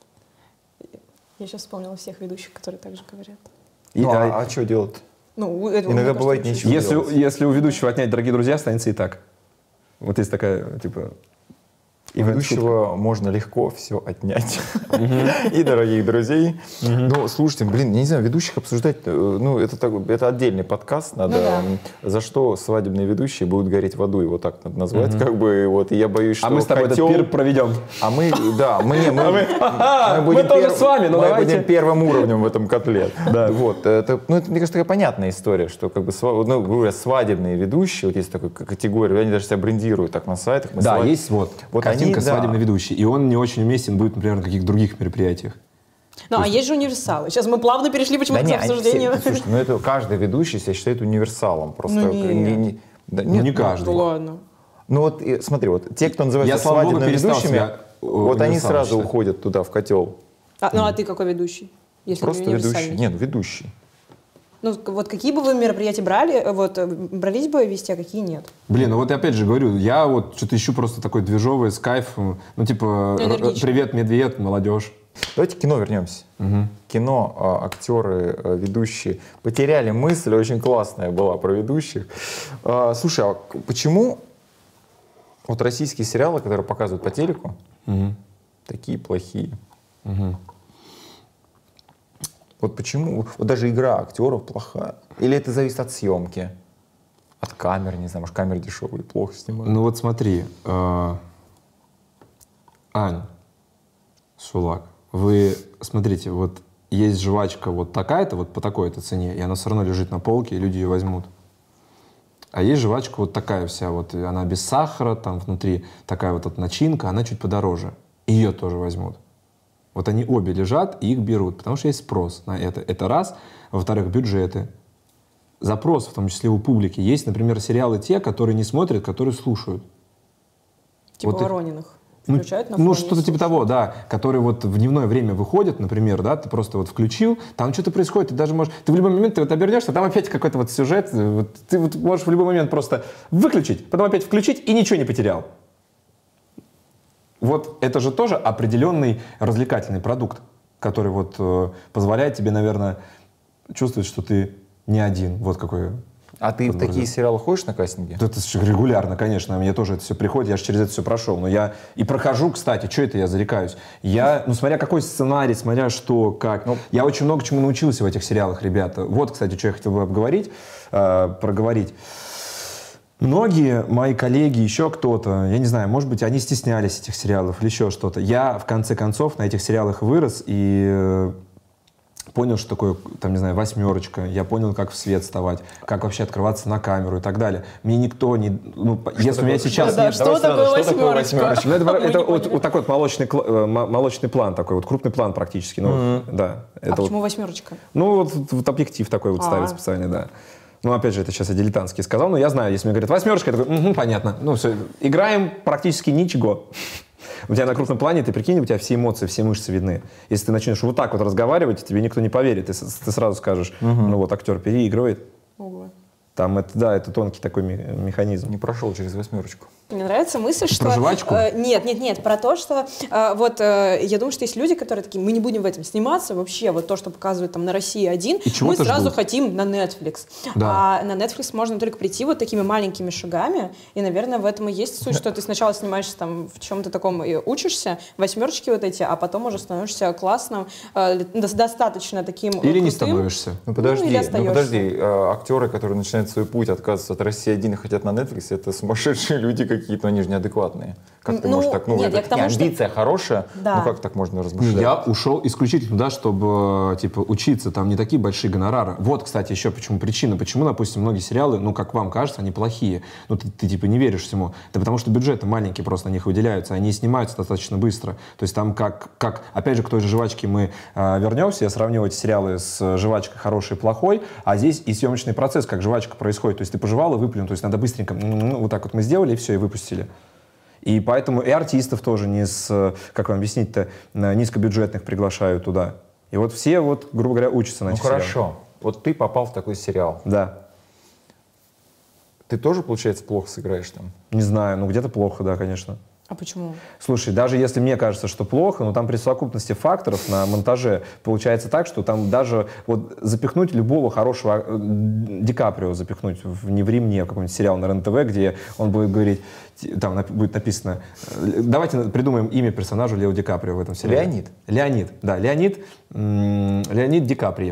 Я сейчас вспомнила всех ведущих, которые так же говорят. И, ну, а, а, а что делать? Ну, это, Иногда кажется, бывает нечего если, делать. если у ведущего отнять дорогие друзья, останется и так. Вот есть такая, типа... У ведущего можно легко все отнять. И дорогих друзей. Ну, слушайте, блин, я не знаю, ведущих обсуждать, ну, это, так, это отдельный подкаст надо. Ну, да. За что свадебные ведущие будут гореть в аду, его так надо назвать. Как бы, вот, и я боюсь, что А мы с тобой котел... этот пир проведем. А мы, да, мы, не, мы, а мы, мы, будем мы тоже пер... с вами, но мы давайте. будем первым уровнем в этом котле. Да. Вот, это, ну, это, мне кажется, такая понятная история, что, как бы, ну, говоря, свадебные ведущие, вот есть такая категория, они даже себя брендируют так на сайтах. Да, свад... есть вот, вот картинка они, свадебный да. ведущий. И он не очень уместен будет, например, на каких-то других мероприятиях. Ну, а есть... есть же универсалы. Сейчас мы плавно перешли почему-то да к обсуждению. Все, слушайте, ну это каждый ведущий себя считает универсалом. Просто ну, нет. Не, не, да, ну, нет, не каждый. Ну, ладно. Ну вот и, смотри, вот те, кто называется Я, свадебными ведущими, себя, вот они сразу считать. уходят туда, в котел. А, ну, а ты какой ведущий? Если Просто ведущий. Нет, ведущий. Ну, вот какие бы вы мероприятия брали, вот, брались бы вести, а какие нет? Блин, ну вот я опять же говорю, я вот что-то ищу просто такой движовый, с кайфом, ну типа, привет, медведь, молодежь. Давайте к кино вернемся. Угу. Кино, а, актеры, а, ведущие потеряли мысль, очень классная была про ведущих. А, слушай, а почему Вот российские сериалы, которые показывают по телеку, Мгм. такие плохие. Мгм. Вот почему? Вот даже игра актеров плохая. Или это зависит от съемки? От камер, не знаю, может, камеры дешевые, плохо снимают. Ну вот смотри, э, Ань, Сулак, вы смотрите, вот есть жвачка вот такая-то, вот по такой-то цене, и она все равно лежит на полке, и люди ее возьмут. А есть жвачка вот такая вся, вот и она без сахара, там внутри такая вот эта начинка, она чуть подороже. И ее тоже возьмут. Вот они обе лежат, и их берут, потому что есть спрос на это. Это раз. Во-вторых, бюджеты. Запрос, в том числе у публики. Есть, например, сериалы те, которые не смотрят, которые слушают. Типа Вот их- Ворониных. Ну, Включают на ну, фоне и что-то типа слушают. того, да, которые вот в дневное время выходят, например, да, ты просто вот включил, там что-то происходит, ты даже можешь, ты в любой момент ты вот обернешься, там опять какой-то вот сюжет, вот, ты вот можешь в любой момент просто выключить, потом опять включить и ничего не потерял. Вот это же тоже определенный развлекательный продукт, который вот э, позволяет тебе, наверное, чувствовать, что ты не один. Вот какой. А ты в подбор такие взял. сериалы ходишь на кастинги? Да это ж регулярно, конечно, мне тоже это все приходит, я же через это все прошел. Но я и прохожу, кстати, что это я зарекаюсь? Я, ну смотря какой сценарий, смотря что, как. Ну, я очень много чему научился в этих сериалах, ребята. Вот, кстати, что я хотел бы обговорить, э, проговорить. Многие мои коллеги, еще кто-то, я не знаю, может быть, они стеснялись этих сериалов или еще что-то. Я, в конце концов, на этих сериалах вырос и э, понял, что такое, там, не знаю, восьмерочка. Я понял, как в свет вставать, как вообще открываться на камеру и так далее. Мне никто не... Ну, если у меня сейчас... Да, нет- что давай сразу, такое что такое восьмерочка? Ну, это Мы это не вот, поняли. вот такой вот молочный, кла- э, м- молочный план, такой вот крупный план практически. Ну, да, А это вот- почему восьмерочка? ну, вот, вот объектив такой вот ставят А. специально, да. Ну, опять же, это сейчас я дилетантский сказал, но я знаю, если мне говорят восьмерочка, я такой, угу, понятно. Ну, все, играем практически ничего. У тебя на крупном плане, ты прикинь, у тебя все эмоции, все мышцы видны. Если ты начнешь вот так вот разговаривать, тебе никто не поверит. Ты, с- ты сразу скажешь, ну вот актер переигрывает. Ого. Там это, да, это тонкий такой ме- механизм. Не прошел через восьмерочку. Мне нравится мысль, что... Про жвачку? э, нет, нет, нет, про то, что... э, вот э, я думаю, что есть люди, которые такие, мы не будем в этом сниматься вообще, вот то, что показывают там на России один, И чего-то мы сразу ждут. хотим на Netflix. Да. А на Netflix можно только прийти вот такими маленькими шагами, и, наверное, в этом и есть суть, что ты сначала снимаешься там в чем-то таком и учишься, восьмерочки вот эти, а потом уже становишься классным, э, до- достаточно таким э, Или не крутым. становишься. Ну подожди, или ну, остаешься. подожди, э, актеры, которые начинают свой путь, отказываются от России один и хотят на Netflix, это сумасшедшие люди какие-то, они же неадекватные. Как ты Ну, можешь так, ну, нет, это я к тому, не, что- амбиция хорошая, Да. ну как так можно Не, размышлять? Я ушел исключительно туда, чтобы типа учиться, там не такие большие гонорары. Вот, кстати, еще почему причина, почему, допустим, многие сериалы, ну, как вам кажется, они плохие. Ну, ты, ты, типа не веришь всему. Да потому что бюджеты маленькие просто на них выделяются, они снимаются достаточно быстро. То есть там как, как опять же, к той же «Жвачке» мы э, вернемся, я сравнил эти сериалы с «Жвачкой» хороший и плохой, а здесь и съемочный процесс, как «Жвачка» происходит. То есть ты пожевал и выплюнул, то есть надо быстренько, м-м-м, вот так вот мы сделали, и все, и выпустили. И поэтому и артистов тоже не с, как вам объяснить-то, низкобюджетных приглашают туда. И вот все, вот, грубо говоря, учатся на Ну этих сериалах. хорошо, вот ты попал в такой сериал. Да. Ты тоже, получается, плохо сыграешь там? Не знаю, ну где-то плохо, да, конечно. А почему? Слушай, даже если мне кажется, что плохо, но там при совокупности факторов на монтаже получается так, что там даже вот запихнуть любого хорошего э, Ди Каприо запихнуть в «Не ври мне», в какой-нибудь сериал на РЕН-ТВ, где он будет говорить, т- там нап- будет написано, э, давайте на- придумаем имя персонажу Лео Ди Каприо в этом сериале. Леонид. Леонид, да, Леонид, м, Леонид Ди Каприев.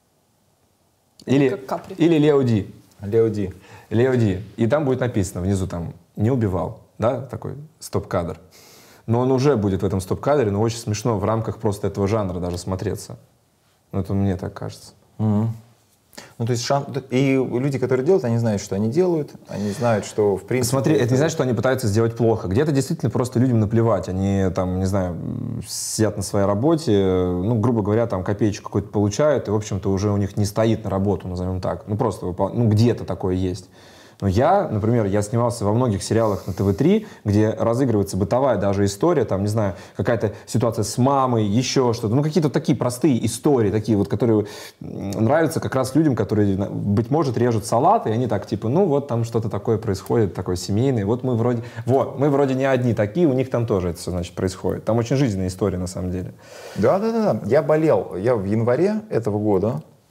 Или, Как Капри. или Лео Ди. Лео Ди. Лео Ди. И там будет написано внизу там «Не убивал». Да, такой стоп-кадр. Но он уже будет в этом стоп-кадре, но очень смешно в рамках просто этого жанра даже смотреться. Ну, это мне так кажется. Мгм. Ну, то есть шан... И люди, которые делают, они знают, что они делают, они знают, что, в принципе... Смотри, это не значит, что они пытаются сделать плохо. Где-то действительно просто людям наплевать. Они там, не знаю, сидят на своей работе, ну, грубо говоря, там копеечку какую-то получают, и, в общем-то, уже у них не стоит на работу, назовем так. Ну, просто, выпол- ну, где-то такое есть. Но я, например, я снимался во многих сериалах на тэ вэ три, где разыгрывается бытовая даже история, там, не знаю, какая-то ситуация с мамой, еще что-то. Ну, какие-то такие простые истории, такие вот, которые м, нравятся как раз людям, которые, на- быть может, режут салат, и они так, типа, ну, вот там что-то такое происходит, такое семейное, вот мы вроде, вот, мы вроде не одни такие, у них там тоже это все, значит, происходит. Там очень жизненная история, на самом деле. Да, да, да, да. Я болел. Я в январе этого года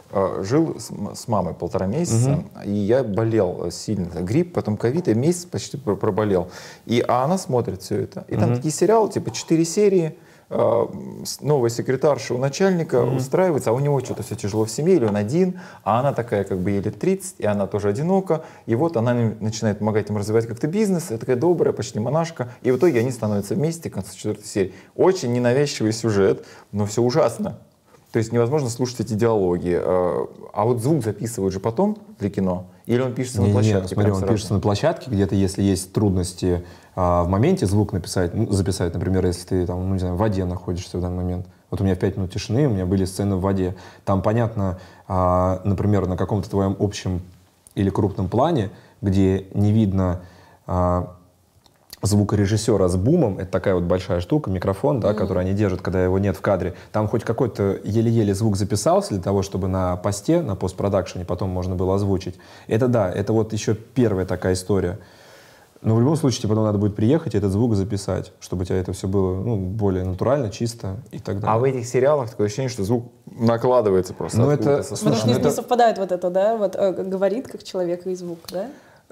э, жил с, м- с мамой полтора месяца, и я болел сильно. Грипп, потом ковид, и месяц почти пр- проболел. И, а она смотрит все это. И там такие сериалы, типа четыре серии, э, с- новая секретарша у начальника устраивается, а у него что-то все тяжело в семье, или он один, а она такая как бы ей лет тридцать, и она тоже одинока. И вот она им начинает помогать им развивать как-то бизнес, и такая добрая, почти монашка. И в итоге они становятся вместе к концу четвертой серии. Очень ненавязчивый сюжет, но все ужасно. То есть невозможно слушать эти диалоги. А а вот звук записывают же потом для кино? Или он пишется Не, на не, площадке? смотри, прям он сразу? пишется на площадке, где-то, если есть трудности а, в моменте звук написать, ну, записать, например, если ты там, ну, не знаю, в воде находишься в данный момент. Вот у меня в пять минут тишины, у меня были сцены в воде. Там понятно, а, например, на каком-то твоем общем или крупном плане, где не видно а, звукорежиссера с бумом, это такая вот большая штука, микрофон, да, mm-hmm. который они держат, когда его нет в кадре. Там хоть какой-то еле-еле звук записался для того, чтобы на посте, на постпродакшене потом можно было озвучить. Это да, это вот еще первая такая история. Но в любом случае тебе потом надо будет приехать и этот звук записать, чтобы у тебя это все было, ну, более натурально, чисто и так далее. А в этих сериалах такое ощущение, что звук накладывается просто. Ну, откуда-то это- со Потому стороны. что не, это- не совпадает вот это, да, вот э, говорит как человек и звук, да?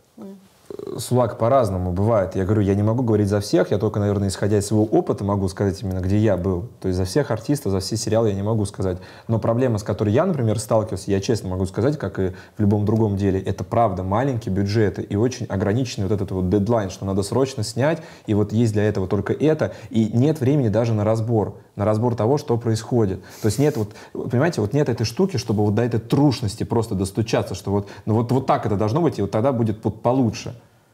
Сулак, по-разному бывает. Я говорю, я не могу говорить за всех, я только, наверное, исходя из своего опыта могу сказать именно, где я был. То есть за всех артистов, за все сериалы я не могу сказать. Но проблема, с которой я, например, сталкивался, я честно могу сказать, как и в любом другом деле, это правда маленькие бюджеты и очень ограниченный вот этот вот дедлайн, что надо срочно снять, и вот есть для этого только это, и нет времени даже на разбор, на разбор того, что происходит. То есть нет вот, понимаете, вот нет этой штуки, чтобы вот до этой трушности просто достучаться, что вот, ну вот, вот так это должно быть, и вот тогда будет вот получше.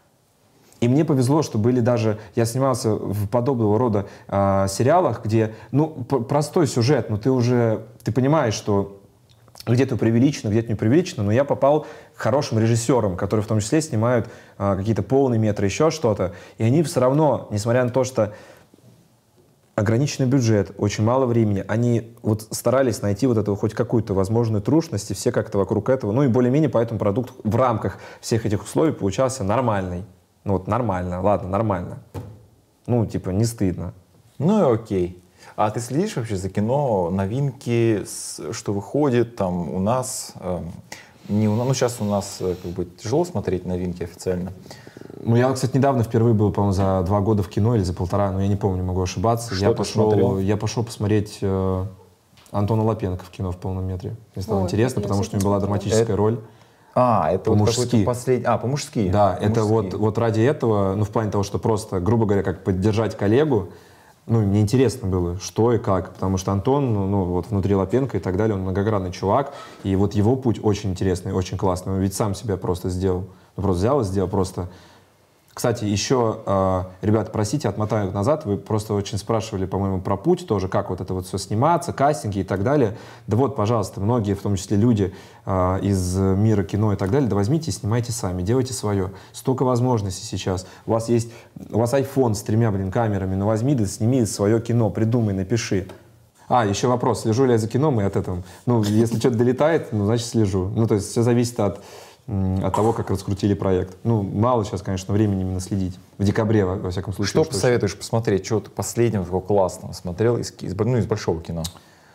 И мне повезло, что были даже... Я снимался в подобного рода э, сериалах, где, ну, п- простой сюжет, но ты уже... Ты понимаешь, что где-то преувеличено, где-то не преувеличено, но я попал к хорошим режиссерам, которые в том числе снимают э, какие-то полные метры, еще что-то. И они все равно, несмотря на то, что ограниченный бюджет, очень мало времени, они вот старались найти вот эту хоть какую-то возможную трушность, и все как-то вокруг этого. Ну и более-менее поэтому продукт в рамках всех этих условий получался нормальный. Ну вот нормально, ладно, нормально. Ну, типа, не стыдно. Ну и окей. А ты следишь вообще за кино, новинки, с- что выходит там у нас? эм, не у, на- ну, сейчас у нас э, как бы тяжело смотреть новинки официально. Ну, я, кстати, недавно впервые был, по-моему, за два года в кино или за полтора, но я не помню, могу ошибаться. Что я ты пошел, смотрел? я пошел посмотреть э, Антона Лапенко в кино в полном метре. Мне стало Ой, интересно, я, потому что у него была кстати, драматическая смотрела. роль. А, это вот По-мужски. какой-то последний... А, по-мужски. Да, это По-мужски. вот, вот ради этого, ну, в плане того, что просто, грубо говоря, как поддержать коллегу, ну, мне интересно было, что и как, потому что Антон, ну, ну, вот внутри Лапенко и так далее, он многогранный чувак, и вот его путь очень интересный, очень классный, он ведь сам себя просто сделал, ну, просто взял и сделал просто. Кстати, еще, э, ребята, простите, отмотаю назад, вы просто очень спрашивали, по-моему, про путь тоже, как вот это вот все сниматься, кастинги и так далее. Да вот, пожалуйста, многие, в том числе люди э, из мира кино и так далее, да возьмите и снимайте сами, делайте свое. Столько возможностей сейчас. У вас есть, у вас iPhone с тремя, блин, камерами, ну возьми да сними свое кино, придумай, напиши. А, еще вопрос, слежу ли я за кином и от этого. Ну, если что-то долетает, ну, значит, слежу. Ну, то есть все зависит от от того, как раскрутили проект. Ну, мало сейчас, конечно, времени именно следить. В декабре, во, во всяком случае. Что уж точно. посоветуешь посмотреть? Что ты последнего такого классного смотрел из, ки- из, ну, из большого кино?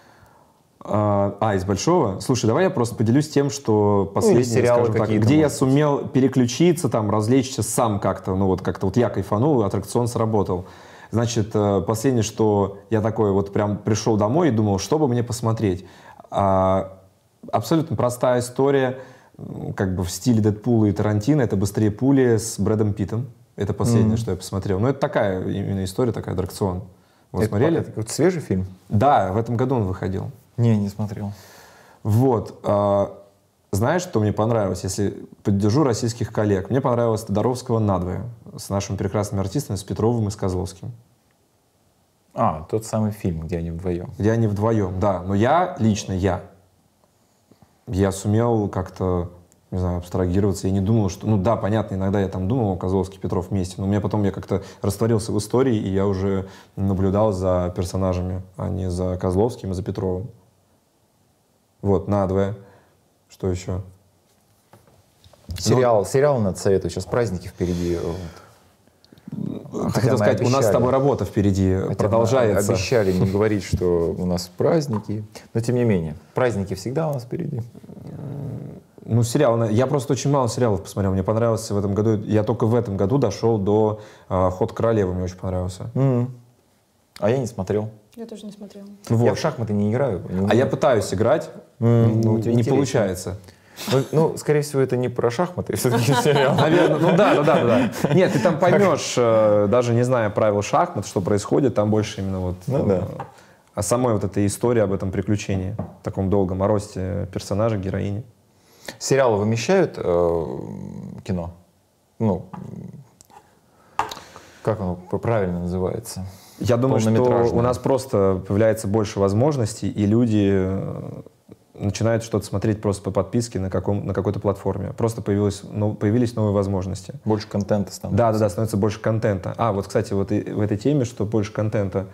А, а, из большого? Слушай, давай я просто поделюсь тем, что последнее, сериалы скажем так, какие-то, где я может быть. сумел переключиться, там, развлечься сам как-то, ну, вот как-то вот я кайфанул, аттракцион сработал. Значит, э, последнее, что я такой вот прям пришел домой и думал, что бы мне посмотреть. А, абсолютно простая история, как бы в стиле Дэдпула и Тарантино, это «Быстрее пули» с Брэдом Питтом. Это последнее, mm-hmm. что я посмотрел. Но это такая именно история, такая аттракцион. Вы это, смотрели? Это, это свежий фильм? Да, в этом году он выходил. Не, не смотрел. Вот. А, знаешь, что мне понравилось, если поддержу российских коллег? Мне понравилось «Тодоровского надвое» с нашими прекрасными артистами, с Петровым и с Козловским. А, тот самый фильм, где они вдвоем. Где они вдвоем, да. Но я, лично я, я сумел как-то, не знаю, абстрагироваться. Я не думал, что... Ну да, понятно, иногда я там думал, Козловский, Петров вместе, но у меня потом я как-то растворился в истории, и я уже наблюдал за персонажами, а не за Козловским и за Петровым. Вот, надвое. Что еще? Сериал, сериал надо советую. Сейчас праздники впереди. Вот. хотел мы сказать, у нас с обещали. тобой работа впереди Хотя продолжается. Мы обещали не говорить, что у нас праздники, но тем не менее, праздники всегда у нас впереди. Ну, сериал, я просто очень мало сериалов посмотрел, мне понравился в этом году, я только в этом году дошел до э, «Ход королевы», мне очень понравился. М. А я не смотрел. Я тоже не смотрела. Вот. Я в шахматы не играю. не А умею. я пытаюсь играть, М, ну, у тебя не интересно. получается. Ну, ну, скорее всего, это не про шахматы, все-таки сериал. Наверное, ну да, да, да, да. Нет, ты там поймешь, э, даже не зная правил шахмат, что происходит, там больше именно вот Ну э, да. о самой вот этой истории, об этом приключении, таком долгом, о росте персонажа, героини. Сериалы вымещают э, кино? Ну, как оно правильно называется? Я думаю, что Полнометражное. у нас просто появляется больше возможностей, и люди э, начинают что-то смотреть просто по подписке на, каком, на какой-то платформе. Просто появилось, ну, появились новые возможности. Больше контента становится. Да, да, да, становится больше контента. А, вот, кстати, вот и в этой теме, что больше контента,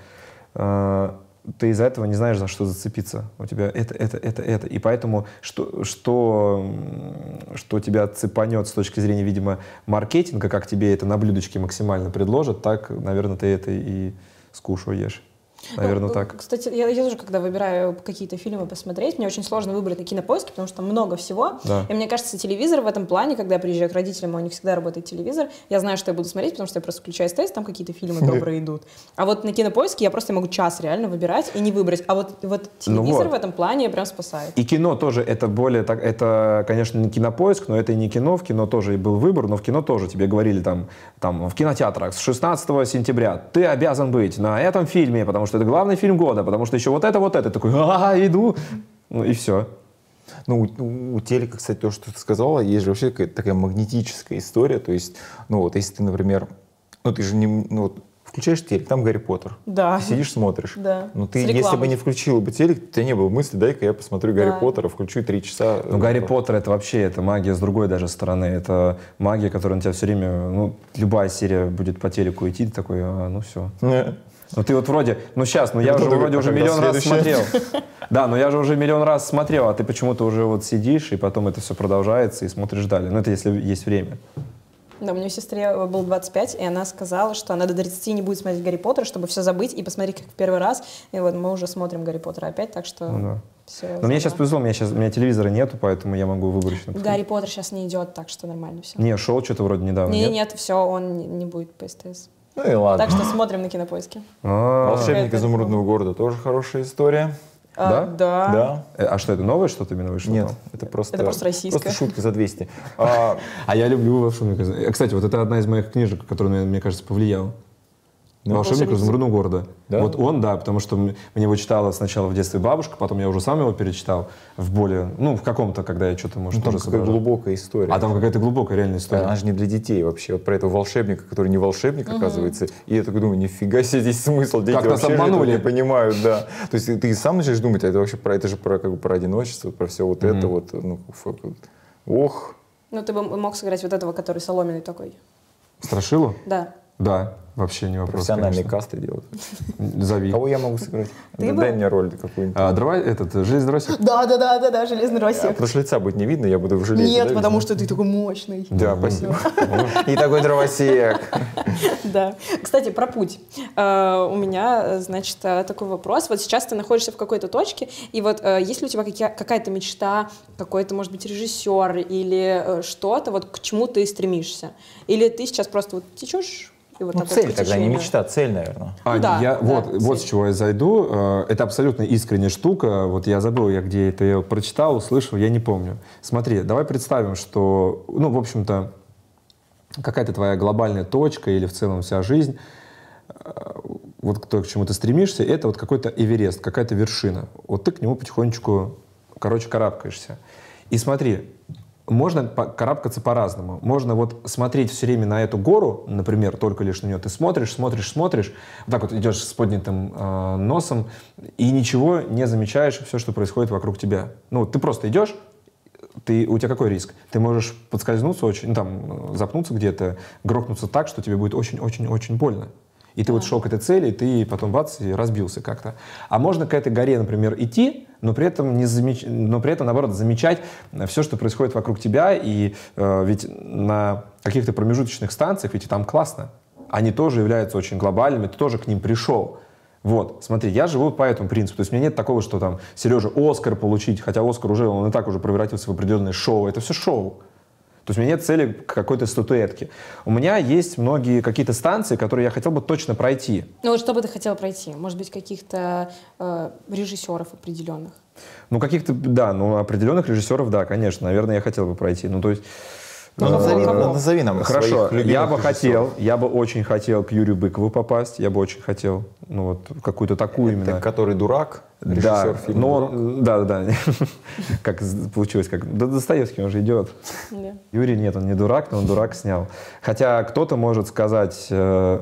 э, ты из-за этого не знаешь, за что зацепиться. У тебя это, это, это, это. И поэтому, что, что, м, что тебя цепанет с точки зрения, видимо, маркетинга, как тебе это на блюдечке максимально предложат, так, наверное, ты это и скушаешь. Наверное, Ну, так. Кстати, я, я тоже, когда выбираю какие-то фильмы посмотреть, мне очень сложно выбрать на Кинопоиске, потому что там много всего. Да. И мне кажется, телевизор в этом плане, когда я приезжаю к родителям, у них всегда работает телевизор, я знаю, что я буду смотреть, потому что я просто включаю СТС, там какие-то фильмы добрые идут. А вот на Кинопоиске я просто могу час реально выбирать и не выбрать. А вот, вот телевизор вот. в этом плане прям спасает. И кино тоже, это более, так, это, конечно, не Кинопоиск, но это и не кино, в кино тоже и был выбор, но в кино тоже тебе говорили там, там в кинотеатрах с шестнадцатого сентября ты обязан быть на этом фильме, потому что это главный фильм года, потому что еще вот это, вот это, такой, а, иду, ну и все. Ну, у, у телека, кстати, то, что ты сказала, есть же вообще какая-то такая магнетическая история, то есть, ну вот, если ты, например, ну ты же не, ну вот, включаешь телек, там Гарри Поттер, Да. сидишь, смотришь, Да. ну ты, С если бы рекламой. не включила бы телек, у тебя не было мысли, дай-ка я посмотрю Гарри Да. Поттера, включу три часа. Ну, Гарри Поттер это вообще, это магия с другой даже стороны, это магия, которая на тебя все время, ну, любая серия будет по телеку идти, ты такой, а, ну все. Не. Ну ты вот вроде, ну сейчас, ну я уже Кто-то вроде уже когда миллион раз следующая? смотрел. Да, но я же уже миллион раз смотрел, а ты почему-то уже вот сидишь, и потом это все продолжается, и смотришь далее. Ну это если есть время. Да, у меня сестре было двадцать пять, и она сказала, что она до тридцати не будет смотреть Гарри Поттера, чтобы все забыть и посмотреть как в первый раз. И вот мы уже смотрим Гарри Поттера опять, так что Ну, да. все. Но мне сейчас повезло, у меня сейчас у меня телевизора нету, поэтому я могу выборочно посмотреть. Гарри Поттер сейчас не идет, так что нормально все. Не, шел что-то вроде недавно, Не, нет? нет, все, он не, не будет по СТС. Ну и ладно. Так что смотрим на Кинопоиске. А, Волшебник Это- изумрудного города тоже хорошая история. А, Да? да. Да. э, а что, это новое что-то именно вышло? Нет, там? это просто, Это просто российское. Просто шутка за двести. А, А я люблю «Волшебника». Э, Кстати, вот это одна из моих книжек, которая, мне, мне кажется, повлияла. Ну, «Волшебник «Волшебник изумрудного города». Да? Вот он, да, потому что м- мне его читала сначала в детстве бабушка, потом я уже сам его перечитал в более, ну, в каком-то, когда я что-то, может, ну, там тоже какая соображал. глубокая история. А там какая-то глубокая реальная история. Она же не для детей вообще. Вот про этого волшебника, который не волшебник, оказывается. И я такой думаю, нифига себе здесь смысл. Дети Как нас вообще же этого обманули. не понимают, да. То есть ты сам начинаешь думать, а это вообще про это же про, как бы, про одиночество, про все вот это вот. Ну, фу, ох. Ну, ты бы мог сыграть вот этого, который соломенный такой. Страшилу? Да. Да, вообще не вопрос, Профессиональные конечно. касты делают. Зови. Кого я могу сыграть? Ты Да, бы? дай мне роль какую-нибудь. А, давай этот, железный росик. Да, да, да, да, да, железный А, росик. потому что лица будет не видно, я буду в жилете. Нет, да, потому везде? что ты такой мощный. Да, спасибо. И такой дровосек. Да. Кстати, про путь. Э, У меня, значит, э, такой вопрос. Вот сейчас ты находишься в какой-то точке, и вот э, есть ли у тебя какая- какая-то мечта, какой-то, может быть, режиссер или э, что-то, вот к чему ты стремишься? Или ты сейчас просто вот течешь и вот Ну, так вот цель по тогда, не течению? мечта, цель, наверное. А, Ну да, я, да, вот, цель. вот с чего я зайду. Э, Это абсолютно искренняя штука. Вот я забыл, я где это я прочитал, услышал, я не помню. Смотри, давай представим, что, ну, в общем-то, какая-то твоя глобальная точка или в целом вся жизнь, э, вот то, к чему ты стремишься, это вот какой-то Эверест, какая-то вершина. Вот ты к нему потихонечку, короче, карабкаешься. И смотри, можно по- карабкаться по-разному. Можно вот смотреть все время на эту гору, например, только лишь на нее. Ты смотришь, смотришь, смотришь, вот так вот идешь с поднятым э, носом и ничего не замечаешь, все, что происходит вокруг тебя. Ну, вот ты просто идешь, ты, у тебя какой риск? Ты можешь подскользнуться очень, ну, там, запнуться где-то, грохнуться так, что тебе будет очень-очень-очень больно. И ты вот шел к этой цели, и ты потом бац, и разбился как-то. А можно к этой горе, например, идти, но при этом, не замеч... но при этом наоборот, замечать все, что происходит вокруг тебя. И э, ведь на каких-то промежуточных станциях, ведь и там классно. они тоже являются очень глобальными, ты тоже к ним пришел. Вот, смотри, я живу по этому принципу. То есть у меня нет такого, что там Сережа Оскар получить, хотя Оскар уже, он и так уже превратился в определенное шоу. Это все шоу. То есть у меня нет цели какой-то статуэтки. У меня есть многие какие-то станции, которые я хотел бы точно пройти. Ну вот что бы ты хотел пройти? Может быть, каких-то э, режиссеров определенных? Ну, каких-то, да, ну, определенных режиссеров, да, конечно, наверное, я хотел бы пройти. Ну, то есть... Ну, назови, назови нам Хорошо, своих любимых я бы режиссеров. хотел, я бы очень хотел к Юрию Быкову попасть, я бы очень хотел, ну, вот, какую-то такую Это именно... который дурак, режиссер Да, фильма но «Дурак». он, да, да, да, как получилось, как да, Достоевский, он же идет. Да. Юрий, нет, он не дурак, но он дурак снял. Хотя кто-то может сказать э,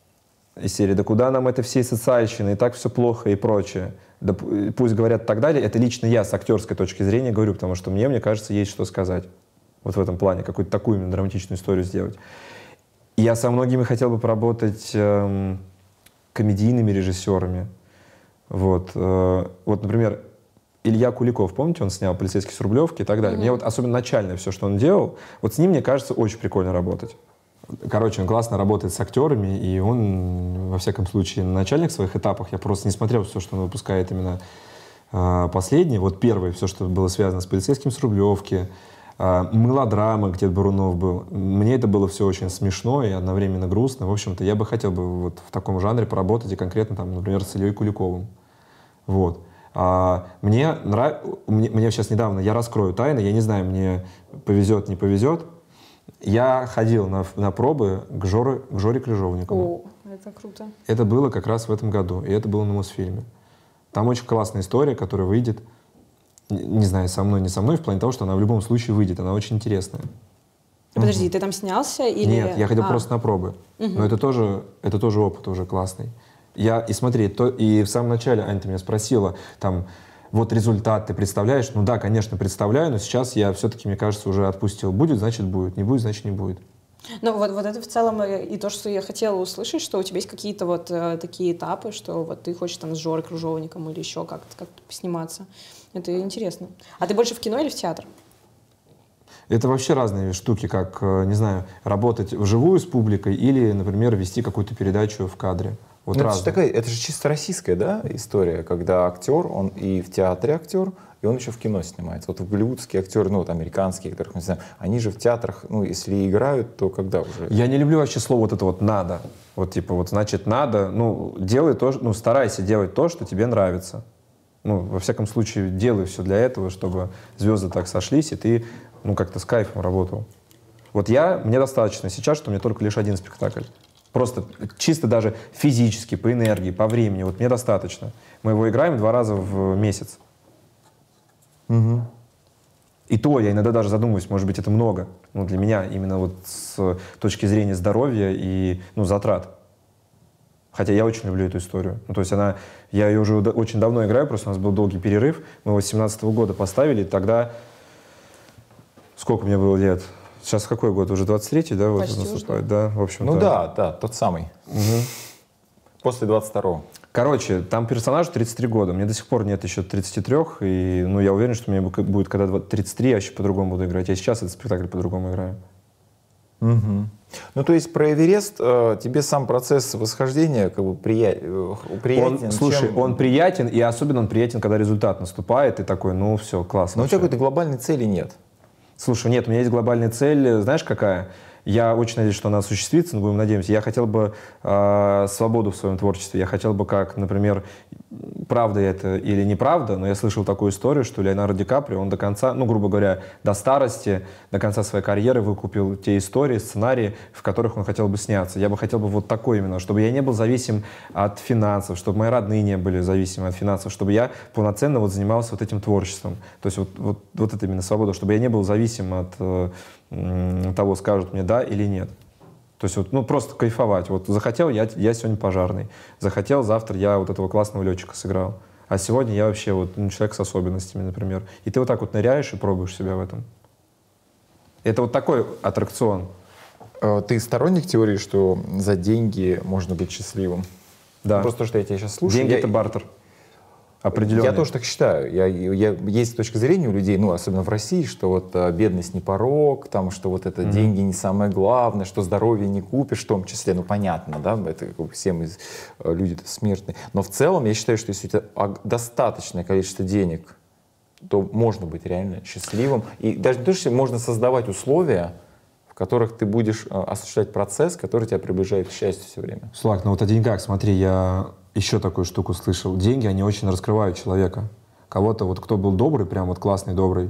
из серии, да куда нам это всей социальщины, и так все плохо и прочее. Да п- пусть говорят так далее. Это лично я с актерской точки зрения говорю, потому что мне, мне кажется, есть что сказать. Вот в этом плане, какую-то такую именно драматичную историю сделать. И я со многими хотел бы поработать эм, комедийными режиссерами. Вот, э, вот, например, Илья Куликов, помните, он снял «Полицейский с Рублевки» и так далее. Mm-hmm. Мне вот особенно начальное все, что он делал, вот с ним, мне кажется, очень прикольно работать. Короче, он классно работает с актерами, и он, во всяком случае, на начальных своих этапах, я просто не смотрел все, что он выпускает именно э, последний, вот первый, все, что было связано с «Полицейским с Рублевки», э, мелодрама, где Бурунов был. Мне это было все очень смешно и одновременно грустно. В общем-то, я бы хотел бы вот в таком жанре поработать, и конкретно, там, например, с Ильей Куликовым. Вот. А, мне нравится, мне, мне сейчас недавно, я раскрою тайны, я не знаю, мне повезет, не повезет. Я ходил на, на пробы к Жоре, к Жоре Крыжовникову. О, это круто. Это было как раз в этом году, и это было на Мосфильме. Там очень классная история, которая выйдет, не, не знаю, со мной, не со мной, в плане того, что она в любом случае выйдет, она очень интересная. Подожди, ты там снялся или... Нет, я ходил А. просто на пробы. Угу. Но это тоже, это тоже опыт уже классный. Я, и смотри, то, и в самом начале Аня, ты меня спросила, там, вот результат ты представляешь? Ну да, конечно, представляю, но сейчас я все-таки, мне кажется, уже отпустил. Будет, значит, будет. Не будет, значит, не будет. Ну вот, вот это в целом э, и то, что я хотела услышать, что у тебя есть какие-то вот э, такие этапы, что вот ты хочешь там с Жорой Крыжовником или еще как-то как сниматься. Это интересно. А ты больше в кино или в театр? Это вообще разные штуки, как, э, не знаю, работать вживую с публикой или, например, вести какую-то передачу в кадре. Вот Ну, это, же разные. такая, это же чисто российская, да, история, когда актер, он и в театре актер, и он еще в кино снимается. Вот голливудские актеры, ну вот американские, которых мы знаем, они же в театрах, ну если играют, то когда уже? Я не люблю вообще слово вот это вот «надо». Вот типа вот значит надо, ну делай то, ну старайся делать то, что тебе нравится. Ну, во всяком случае, делай все для этого, чтобы звезды так сошлись, и ты, ну, как-то с кайфом работал. Вот я, мне достаточно сейчас, что у меня только лишь один спектакль. Просто чисто даже физически, по энергии, по времени. Вот мне достаточно. Мы его играем два раза в месяц. Угу. И то я иногда даже задумываюсь, может быть, это много. Ну, для меня именно вот с точки зрения здоровья и, ну, затрат. Хотя я очень люблю эту историю. Ну, то есть она, я ее уже очень давно играю, просто у нас был долгий перерыв. Мы его с семнадцатого года поставили, и тогда... Сколько мне было лет? Сейчас какой год? Уже двадцать третий, да? Вот Почти наступает, да? В общем-то. Ну да, да, тот самый. Угу. После двадцать второго. Короче, там персонажу тридцать три года. Мне до сих пор нет еще тридцати трёх, и ну, я уверен, что мне будет, когда тридцать три, я еще по-другому буду играть. Я сейчас этот спектакль по-другому играю. Угу. Ну, то есть про Эверест э, тебе сам процесс восхождения как бы прия... э, приятен? Он, слушай, чем... он приятен, и особенно он приятен, когда результат наступает, и такой, ну все, классно. Но у тебя вообще. какой-то глобальной цели нет. Слушай, нет, у меня есть глобальная цель, знаешь, какая? Я очень надеюсь, что она осуществится, но будем надеяться. Я хотел бы э, свободу в своем творчестве. Я хотел бы, как, например, правда это или неправда, но я слышал такую историю, что Леонардо Ди Каприо, он до конца, ну, грубо говоря, до старости, до конца своей карьеры выкупил те истории, сценарии, в которых он хотел бы сняться. Я бы хотел бы вот такой именно, чтобы я не был зависим от финансов, чтобы мои родные не были зависимы от финансов, чтобы я полноценно вот занимался вот этим творчеством. То есть вот, вот, вот это именно свобода, чтобы я не был зависим от э, того, скажут мне да или нет. То есть вот, ну, просто кайфовать. Вот захотел, я, я сегодня пожарный. Захотел, завтра я вот этого классного летчика сыграл. А сегодня я вообще вот, ну, человек с особенностями, например. И ты вот так вот ныряешь и пробуешь себя в этом. Это вот такой аттракцион. Ты сторонник теории, что за деньги можно быть счастливым? Да. Просто то, что я тебя сейчас слушаю. Деньги я... — это бартер. определенный. Я тоже так считаю. Я, я, есть точка зрения у людей, ну, особенно в России, что вот а, бедность не порок, там, что вот это mm-hmm. деньги не самое главное, что здоровье не купишь, в том числе, ну, понятно, да, это как бы все мы люди смертные. Но в целом я считаю, что если у тебя достаточное количество денег, то можно быть реально счастливым. И даже не то, что можно создавать условия, в которых ты будешь а, осуществлять процесс, который тебя приближает к счастью все время. Слак, ну вот о деньгах, смотри, я еще такую штуку слышал. Деньги, они очень раскрывают человека. Кого-то, вот кто был добрый, прям вот классный, добрый,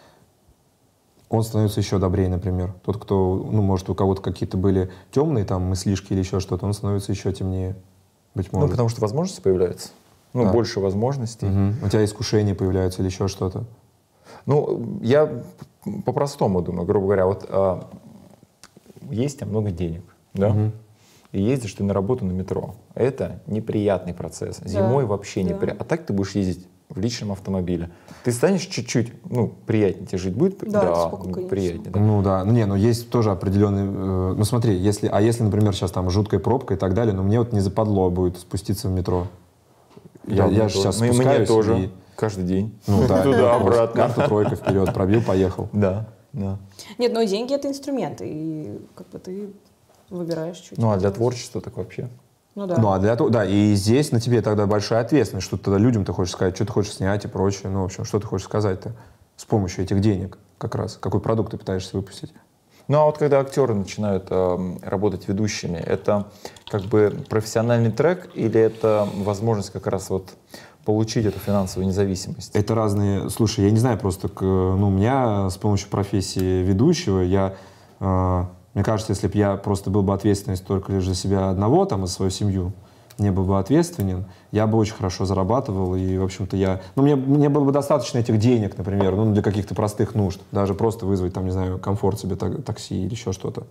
он становится еще добрее, например. Тот, кто, ну, может, у кого-то какие-то были темные там мыслишки или еще что-то, он становится еще темнее, быть может. Ну, потому что возможности появляются. Ну, да. Больше возможностей. Угу. У тебя искушения появляются или еще что-то. Ну, я по-простому думаю, грубо говоря, вот а, есть у тебя много денег, да? Угу. И ездишь ты на работу на метро. Это неприятный процесс. Зимой да, вообще да. неприятно. А так ты будешь ездить в личном автомобиле. Ты станешь чуть-чуть, ну, приятнее тебе жить будет? Да, да сколько, ну, конечно. приятнее. Да. Ну да, ну не, ну есть тоже определенный, э, ну смотри, если, а если, например, сейчас там жуткая пробка и так далее, ну мне вот не западло будет спуститься в метро. Я, да, я же сейчас спускаюсь. Мне тоже, и... каждый день. Ну да, туда-обратно. Карту тройка вперед, пробил, поехал. Да, да. Нет, но деньги — это инструмент, и как бы ты выбираешь чуть. Ну а для творчества так вообще? Ну да. Ну а для того, да, и здесь на тебе тогда большая ответственность, что тогда людям ты хочешь сказать, что ты хочешь снять и прочее. Ну, в общем, что ты хочешь сказать-то с помощью этих денег как раз? Какой продукт ты пытаешься выпустить? Ну а вот когда актеры начинают э, работать ведущими, это как бы профессиональный трек или это возможность как раз вот получить эту финансовую независимость? Это разные... Слушай, я не знаю, просто к, ну, у меня с помощью профессии ведущего я... Э, мне кажется, если бы я просто был бы ответственен только лишь за себя одного, там, и за свою семью, не был бы ответственен, я бы очень хорошо зарабатывал, и, в общем-то, я... Ну, мне, мне было бы достаточно этих денег, например, ну, для каких-то простых нужд, даже просто вызвать, там, не знаю, комфорт себе, так, такси или еще что-то.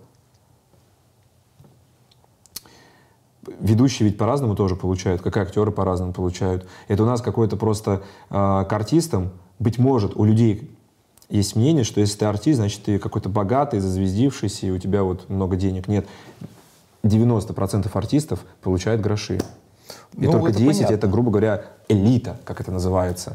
Ведущие ведь по-разному тоже получают, как и актеры по-разному получают. Это у нас какой-то просто э, к артистам, быть может, у людей есть мнение, что если ты артист, значит, ты какой-то богатый, зазвездившийся, и у тебя вот много денег. Нет. девяносто процентов артистов получают гроши. И ну, только это десять процентов это, грубо говоря, элита, как это называется.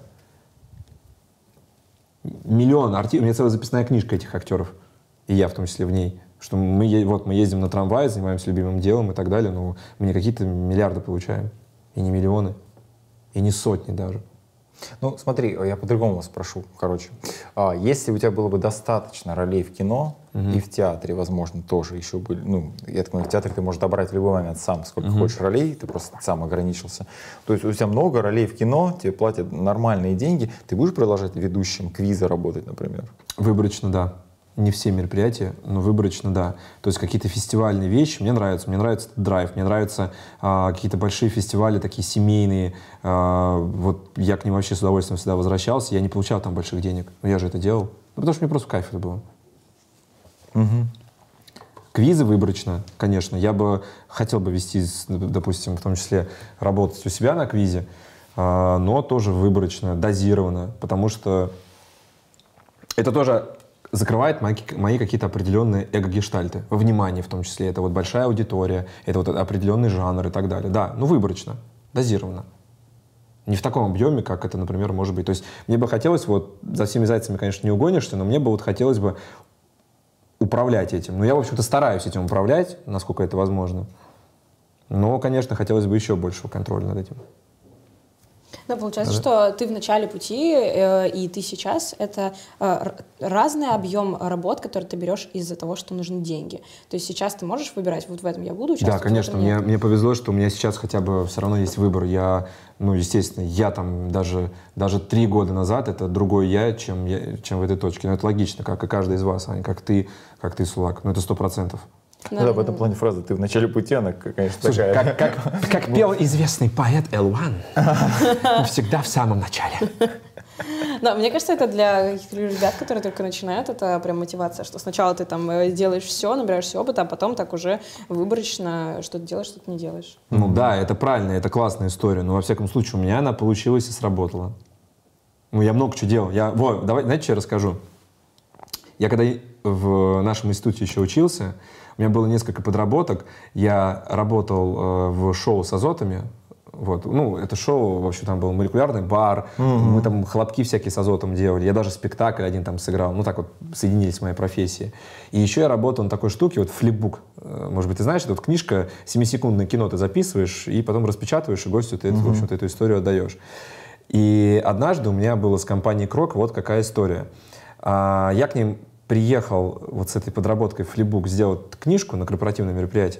Миллион артистов. У меня целая записная книжка этих актеров. И я в том числе в ней. Что мы, вот, мы ездим на трамвае, занимаемся любимым делом и так далее, но мы не какие-то миллиарды получаем. И не миллионы. И не сотни даже. Ну, смотри, я по-другому спрошу, короче. А, если у тебя было бы достаточно ролей в кино, uh-huh. и в театре, возможно, тоже еще были, ну, я так понимаю, в театре ты можешь добрать в любой момент сам, сколько uh-huh. хочешь ролей, ты просто сам ограничился. То есть у тебя много ролей в кино, тебе платят нормальные деньги, ты будешь продолжать ведущим квиза работать, например? Выборочно, да. Не все мероприятия, но выборочно, да. То есть какие-то фестивальные вещи мне нравятся. Мне нравится драйв, мне нравятся а, какие-то большие фестивали, такие семейные. А, вот я к ним вообще с удовольствием всегда возвращался. Я не получал там больших денег, но я же это делал. Ну, потому что мне просто кайф это было. Угу. Квизы выборочно, конечно. Я бы хотел бы вести, допустим, в том числе работать у себя на квизе, а, но тоже выборочно, дозированно, потому что это тоже закрывает мои, мои какие-то определенные эго-гештальты. Во внимании в том числе. Это вот большая аудитория, это вот определенный жанр и так далее. Да, ну выборочно, дозированно. Не в таком объеме, как это, например, может быть. То есть мне бы хотелось, вот за всеми зайцами, конечно, не угонишься, но мне бы вот хотелось бы управлять этим. Ну, я, в общем-то, стараюсь этим управлять, насколько это возможно. Но, конечно, хотелось бы еще большего контроля над этим. Ну, получается, да. что ты в начале пути, э, и ты сейчас, это э, разный объем работ, который ты берешь из-за того, что нужны деньги. То есть сейчас ты можешь выбирать, вот в этом я буду участвовать? Да, конечно. Мне, мне повезло, что у меня сейчас хотя бы все равно есть выбор. Я, ну, естественно, я там даже, даже три года назад, это другой я, чем, я, чем в этой точке. Но это логично, как и каждый из вас, Аня, как ты, как ты, Сулак. Ну, это сто процентов. Да, да, в этом плане фраза «ты в начале пути», она, конечно, Слушай, такая. Как, как, как пел известный поэт Эл Уан, всегда в самом начале. Да, мне кажется, это для каких-то ребят, которые только начинают, это прям мотивация, что сначала ты там делаешь все, набираешься опыта, а потом так уже выборочно что-то делаешь, что-то не делаешь. Ну да, это правильно, это классная история, но во всяком случае у меня она получилась и сработала. Ну я много чего делал. Я, вот, давай, знаете, что я расскажу? Я когда в нашем институте еще учился, у меня было несколько подработок. Я работал э, в шоу с азотами, Вот. Ну, это шоу, в общем, там был молекулярный бар, угу. мы там хлопки всякие с азотом делали. Я даже спектакль один там сыграл. Ну, так вот соединились мои профессии. И еще я работал на такой штуке, вот флипбук. Может быть, ты знаешь, это вот книжка, семисекундное кино ты записываешь, и потом распечатываешь, и гостю ты, угу. в общем-то, эту историю отдаешь. И однажды у меня было с компанией Крок вот какая история. Я к ним приехал вот с этой подработкой в флипбук сделать книжку на корпоративное мероприятие.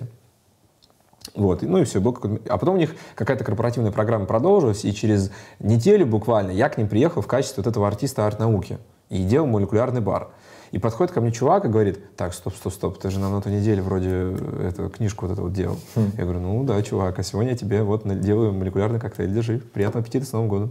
Вот, ну и все. Был а потом у них какая-то корпоративная программа продолжилась, и через неделю буквально я к ним приехал в качестве вот этого артиста арт-науки и делал молекулярный бар. И подходит ко мне чувак и говорит: так, стоп, стоп, стоп, ты же нам на ту неделю вроде эту книжку вот эту вот делал. Хм. Я говорю: ну да, чувак, а сегодня я тебе вот делаю молекулярный коктейль, держи, приятного аппетита, с Новым годом.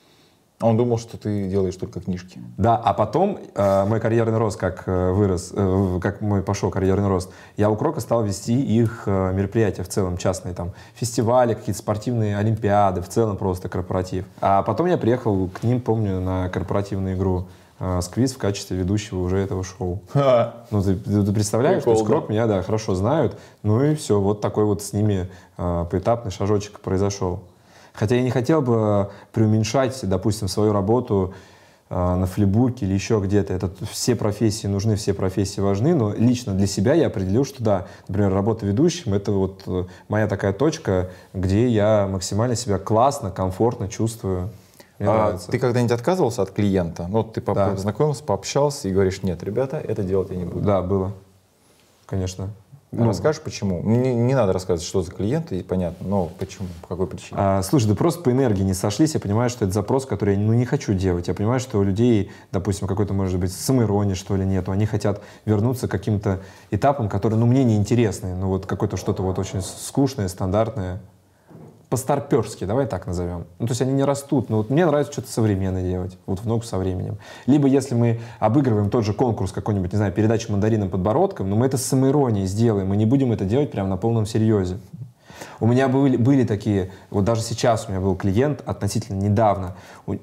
А он думал, что ты делаешь только книжки. Да, а потом э, мой карьерный рост как э, вырос, э, как мой пошел карьерный рост, я у Крока стал вести их э, мероприятия в целом, частные там фестивали, какие-то спортивные олимпиады, в целом просто корпоратив. А потом я приехал к ним, помню, на корпоративную игру э, «Сквиз» в качестве ведущего уже этого шоу. Ну, ты, ты, ты представляешь, Прикол, то есть Крок меня, да, хорошо знают, ну и все, вот такой вот с ними э, поэтапный шажочек произошел. Хотя я не хотел бы преуменьшать, допустим, свою работу э, на флипбуке или еще где-то. Это все профессии нужны, все профессии важны, но лично для себя я определил, что да, например, работа ведущим — это вот э, моя такая точка, где я максимально себя классно, комфортно чувствую. Мне а нравится. Ты когда-нибудь отказывался от клиента? Ну, ты да. познакомился, пообщался и говоришь: нет, ребята, это делать я не буду. Да, было. Конечно. Ну, расскажешь, почему? Не, не надо рассказывать, что за клиенты, понятно, но почему, по какой причине? А, слушай, да просто по энергии не сошлись. Я понимаю, что это запрос, который я ну, не хочу делать. Я понимаю, что у людей, допустим, какой-то, может быть, самоиронии, что ли, нету. Они хотят вернуться к каким-то этапам, которые, ну, мне не интересны. Ну, вот какое-то что-то вот очень скучное, стандартное. По-старперски, давай так назовем. Ну, то есть они не растут. Но вот мне нравится что-то современное делать, вот в ногу со временем. Либо если мы обыгрываем тот же конкурс какой-нибудь, не знаю, передачу «Мандарином подбородком», но мы это с самоиронией сделаем, мы не будем это делать прямо на полном серьезе. У меня были, были такие, вот даже сейчас у меня был клиент относительно недавно.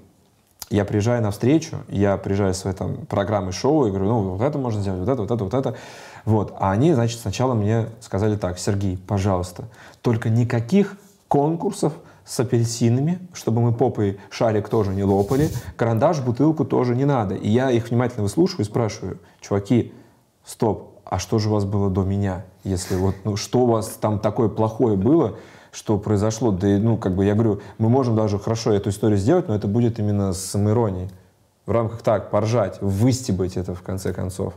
Я приезжаю на встречу, я приезжаю с своей там программой шоу и говорю: ну, вот это можно сделать, вот это, вот это, вот это. Вот. А они, значит, сначала мне сказали так: Сергей, пожалуйста, только никаких конкурсов с апельсинами, чтобы мы попой шарик тоже не лопали, карандаш, бутылку тоже не надо. И я их внимательно выслушиваю и спрашиваю: чуваки, стоп, а что же у вас было до меня? Если вот, ну, что у вас там такое плохое было, что произошло? Да, ну, как бы я говорю, мы можем даже хорошо эту историю сделать, но это будет именно с самоиронией. В рамках так, поржать, выстебать это в конце концов.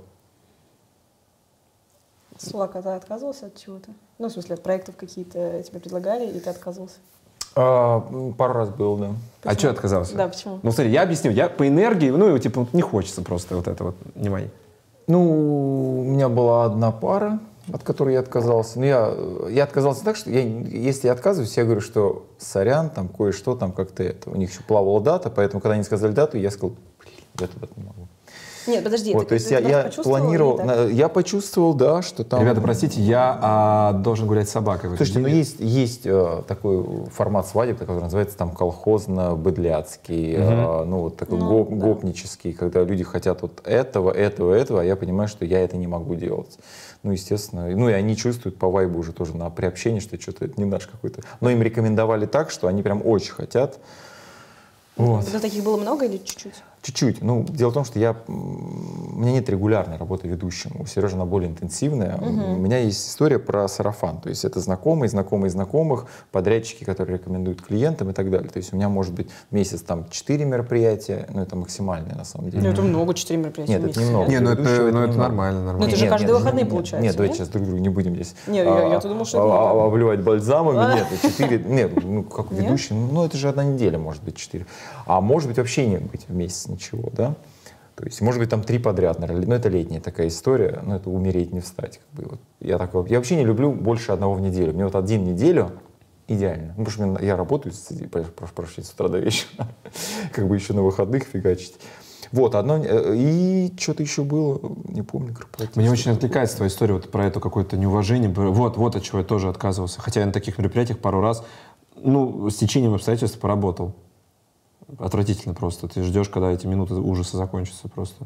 Сулака, ты отказывался от чего-то? Ну, в смысле, от проектов какие-то тебе предлагали, и ты отказывался? А, пару раз был, да. Почему? А что отказался? Да, почему? Ну, смотри, я объясню. Я по энергии, ну, типа, не хочется просто вот это вот, не мои. Ну, у меня была одна пара, от которой я отказался. Но я, я отказался так, что я, если я отказываюсь, я говорю, что сорян, там кое-что там как-то это. У них еще плавала дата, поэтому, когда они сказали дату, я сказал: блин, я туда не могу. Нет, подожди, вот, ты, то есть ты я, я планировал, так? я почувствовал, да, что там... Ребята, простите, я а, должен гулять с собакой. Слушайте, ну есть, есть э, такой формат свадеб, который называется там колхозно-быдляцкий, угу. э, ну вот такой ну, гоп, да. гопнический, когда люди хотят вот этого, этого, этого, а я понимаю, что я это не могу делать. Ну, естественно, ну и они чувствуют по вайбу уже тоже на при общении, что что-то это не наш какой-то. Но им рекомендовали так, что они прям очень хотят. Вот. Но таких было много или чуть-чуть? Чуть-чуть. Ну, дело в том, что я, у меня нет регулярной работы ведущим. У Сережи она более интенсивная. Угу. У меня есть история про сарафан. То есть это знакомые, знакомые знакомых, подрядчики, которые рекомендуют клиентам и так далее. То есть у меня может быть в месяц там четыре мероприятия, но это максимальное на самом деле. Ну, это много, четыре мероприятия. Нет, это немного. Не, ну это, это, ну, это немного. нормально, нормально. Но это же нет, каждые нет, выходные нет, получается. Нет, нет, давайте сейчас друг друга не будем здесь. Нет, а, я, я думал, что это а, много. обливать бальзамами. Нет, четыре. Нет, ну как ведущий, ну это же одна неделя может быть четыре. А может быть вообще не быть в месяц ничего, да? То есть, может быть, там три подряд, наверное, но это летняя такая история, но это умереть, не встать. Как бы. Вот я, такой, я вообще не люблю больше одного в неделю. Мне вот один неделю идеально. Ну, потому что я работаю, прошу прощения, с утра до вечера, как бы еще на выходных фигачить. Вот, одно, и что-то еще было, не помню. Мне очень отвлекается твоя история вот про это какое-то неуважение. Вот, вот от чего я тоже отказывался. Хотя я на таких мероприятиях пару раз, ну, с течением обстоятельств поработал. Отвратительно просто. Ты ждешь, когда эти минуты ужаса закончатся просто.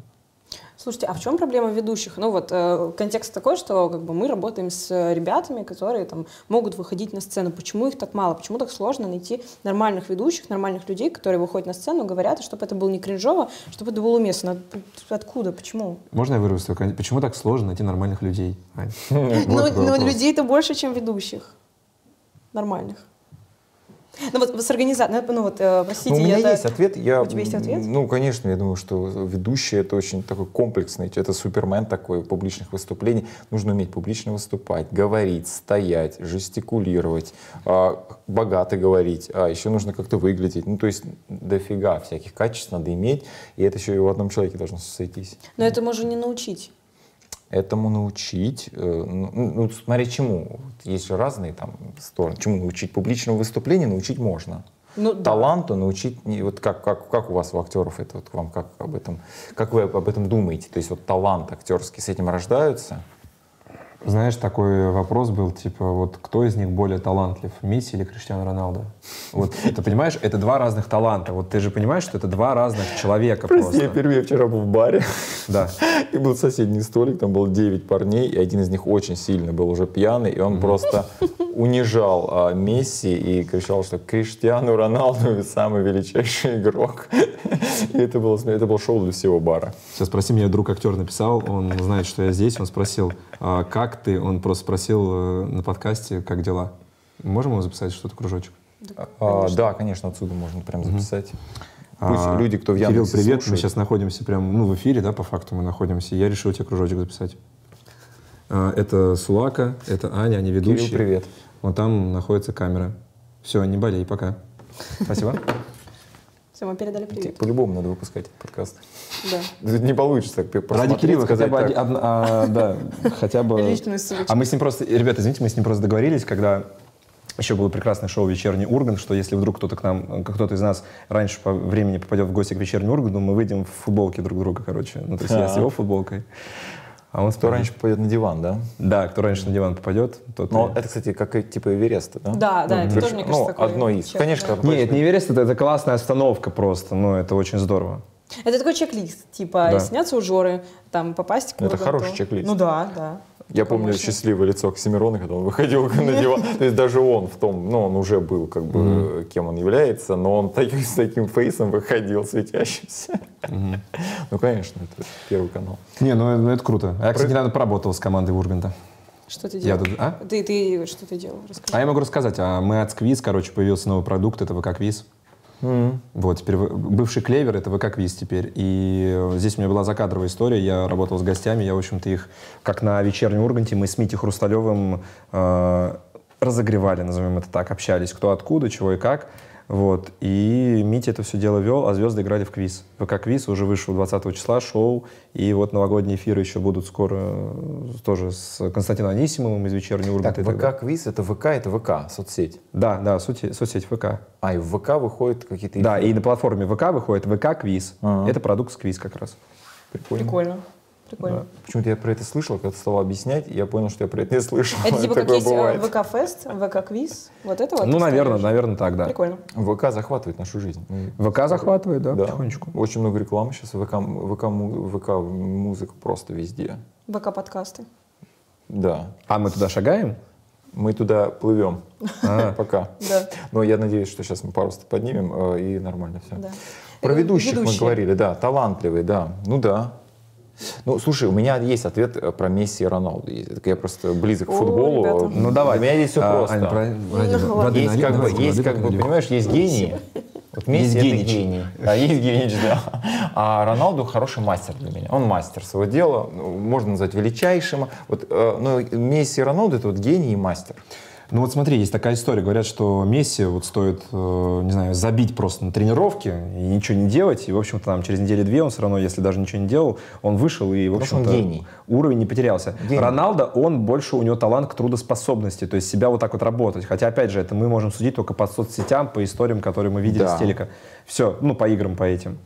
Слушайте, а в чем проблема ведущих? Ну вот э, контекст такой, что как бы мы работаем с ребятами, которые там могут выходить на сцену. Почему их так мало? Почему так сложно найти нормальных ведущих, нормальных людей, которые выходят на сцену, говорят, чтобы это было не кринжово, чтобы это было уместно? Откуда? Почему? Можно я вырву свой кон- Почему так сложно найти нормальных людей, Ань? Ну, Вот ну, какой вопрос. людей-то больше, чем ведущих. Нормальных. Ну вот с организацией, ну вот, э, простите, Ну, у меня я есть ответ. Я, У тебя есть ответ? Ну, конечно, я думаю, что ведущий — это очень такой комплексный, это супермен такой публичных выступлений. Нужно уметь публично выступать, говорить, стоять, жестикулировать, а, богато говорить, а еще нужно как-то выглядеть. Ну, то есть дофига всяких качеств надо иметь, и это еще и в одном человеке должно сойтись. Но это можно не научить. Этому научить, э, ну, ну, смотря чему. Вот есть же разные там стороны. Чему научить? Публичному выступлению научить можно. Ну, да. Таланту научить, не- вот как, как, как у вас у актеров это, вот вам как об этом, как вы об этом думаете? То есть вот талант актерский, с этим рождаются? Знаешь, такой вопрос был, типа, вот кто из них более талантлив, Месси или Криштиану Роналду? Вот, ты понимаешь, это два разных таланта. Вот ты же понимаешь, что это два разных человека Прости, я просто. впервые вчера был в баре, Да. и был соседний столик, там было девять парней, и один из них очень сильно был уже пьяный, и он просто унижал а, Месси и кричал, что Криштиану Роналду самый величайший игрок. И это было, это было шоу для всего бара. Сейчас спроси, мне друг актер написал, он знает, что я здесь, он спросил, а как ты, он просто спросил э, на подкасте, как дела. Можем его записать что-то, кружочек? А, да, конечно, отсюда можно прям записать. А, Пусть люди, кто в Кирилл, Яндексе привет, мы слушают. сейчас находимся прям, ну, в эфире, да, по факту мы находимся, я решил тебе кружочек записать. А, это Сулака, это Аня, они ведущие. Кирилл, привет. Вот там находится камера. Все, не болей, пока. Спасибо. Все, мы передали привет. По-любому надо выпускать этот подкаст. Да. Это не получится так Ради просмотреть, Кирилла хотя сказать бы, так. один- одна- а, да, хотя бы... Личную ссылочку. А мы с ним просто, ребята, извините, мы с ним просто договорились, когда еще было прекрасное шоу «Вечерний Ургант», что если вдруг кто-то к нам, кто-то из нас раньше по времени попадет в гости к «Вечернему Урганту», мы выйдем в футболке друг друга, короче. Ну, то есть я с его футболкой, а он с Кто раньше попадет на диван, да? Да, кто раньше на диван попадет, тот... Но и- это, кстати, как и типа Эвереста, да? Да, да, это верш- тоже, мне кажется, ну, такой одно из. чек, Конечно, да. как Нет, не Эверест, это, это классная остановка просто, ну, это очень здорово. Это такой чек-лист, типа Да. сняться у Жоры, там попасть к Это Урганту. хороший чек-лист. Ну да, да. Я Такой помню мощный. счастливое лицо Оксимирона, когда он выходил на диван. То есть даже он в том, ну, он уже был, как бы, кем он является, но он таким, с таким фейсом выходил, светящимся. Ну, конечно, это Первый канал. Не, ну, ну, это круто. А я, кстати, недавно поработал с командой Урганта. Что ты Я делал? тут- а? Ты, ты что ты делал? Расскажи. А я могу рассказать. А мы от Сквиз, короче, появился новый продукт, это ВК-квиз. Вот, теперь вы- бывший Клевер, это ВК-квиз теперь. И э, здесь у меня была закадровая история, я работал с гостями, я, в общем-то, их, как на «Вечернем Урганте», мы с Митей Хрусталевым э, разогревали, назовем это так, общались, кто откуда, чего и как. Вот. И Митя это все дело вел, а звезды играли в квиз. ВК-квиз уже вышел двадцатого числа, шоу. И вот новогодние эфиры еще будут скоро э, тоже с Константином Анисимовым из «Вечернего Так, Урганта». и так далее. ВК-квиз, это ВК, это ВК, соцсеть. Да, да, соцсеть, соцсеть ВК. А, и в ВК выходят какие-то... Да, эфиры. и на платформе ВК выходит ВК-квиз. Ага. Это продукт сквиз как раз. Прикольно. Прикольно. Прикольно. Почему-то я про это слышал, когда ты стала объяснять, и я понял, что я про это не слышал. Это типа как Такое есть э, бывает. ВК-фест, ВК-квиз, вот это вот? Ну, ты наверное, ставишь? наверное, так, да. Прикольно. ВК захватывает нашу жизнь. Мы- ВК захватывает, да, Да. потихонечку. Очень много рекламы сейчас, ВК, ВК, му- ВК музыка просто везде. ВК-подкасты. Да. А мы туда шагаем? Мы туда плывем. А. Пока. Да. Но я надеюсь, что сейчас мы пару поднимем, э, и нормально все. Да. Про Э, ведущих мы ведущие. говорили, да, талантливые, да. Ну да. Ну, слушай, у меня есть ответ э, про Месси и Роналду. Есть. Я просто близок к О, футболу. ребята. Ну, давай. Для меня здесь все А, просто. Ань, про- ради Ну, воды Есть налей, как бы, давай, есть воды как бы, налей. понимаешь, есть гении. Вот Месси это Генич. гений. Да, есть генич, да. А Роналду хороший мастер для меня. Он мастер своего дела, ну, можно назвать величайшим. Вот, э, но Месси и Роналду это вот гений и мастер. Ну вот смотри, есть такая история. Говорят, что Месси вот стоит, э, не знаю, забить просто на тренировке и ничего не делать. И, в общем-то, там через недели-две он все равно, если даже ничего не делал, он вышел и, в Потому что он общем-то, гений. уровень не потерялся. Гений. Роналдо, он больше, у него талант к трудоспособности, то есть себя вот так вот работать. Хотя, опять же, это мы можем судить только по соцсетям, по историям, которые мы видели Да. с телека. Все, ну, по играм, по этим.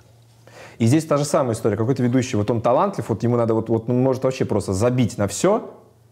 И здесь та же самая история. Какой-то ведущий, вот он талантлив, вот ему надо, вот, вот он может вообще просто забить на все,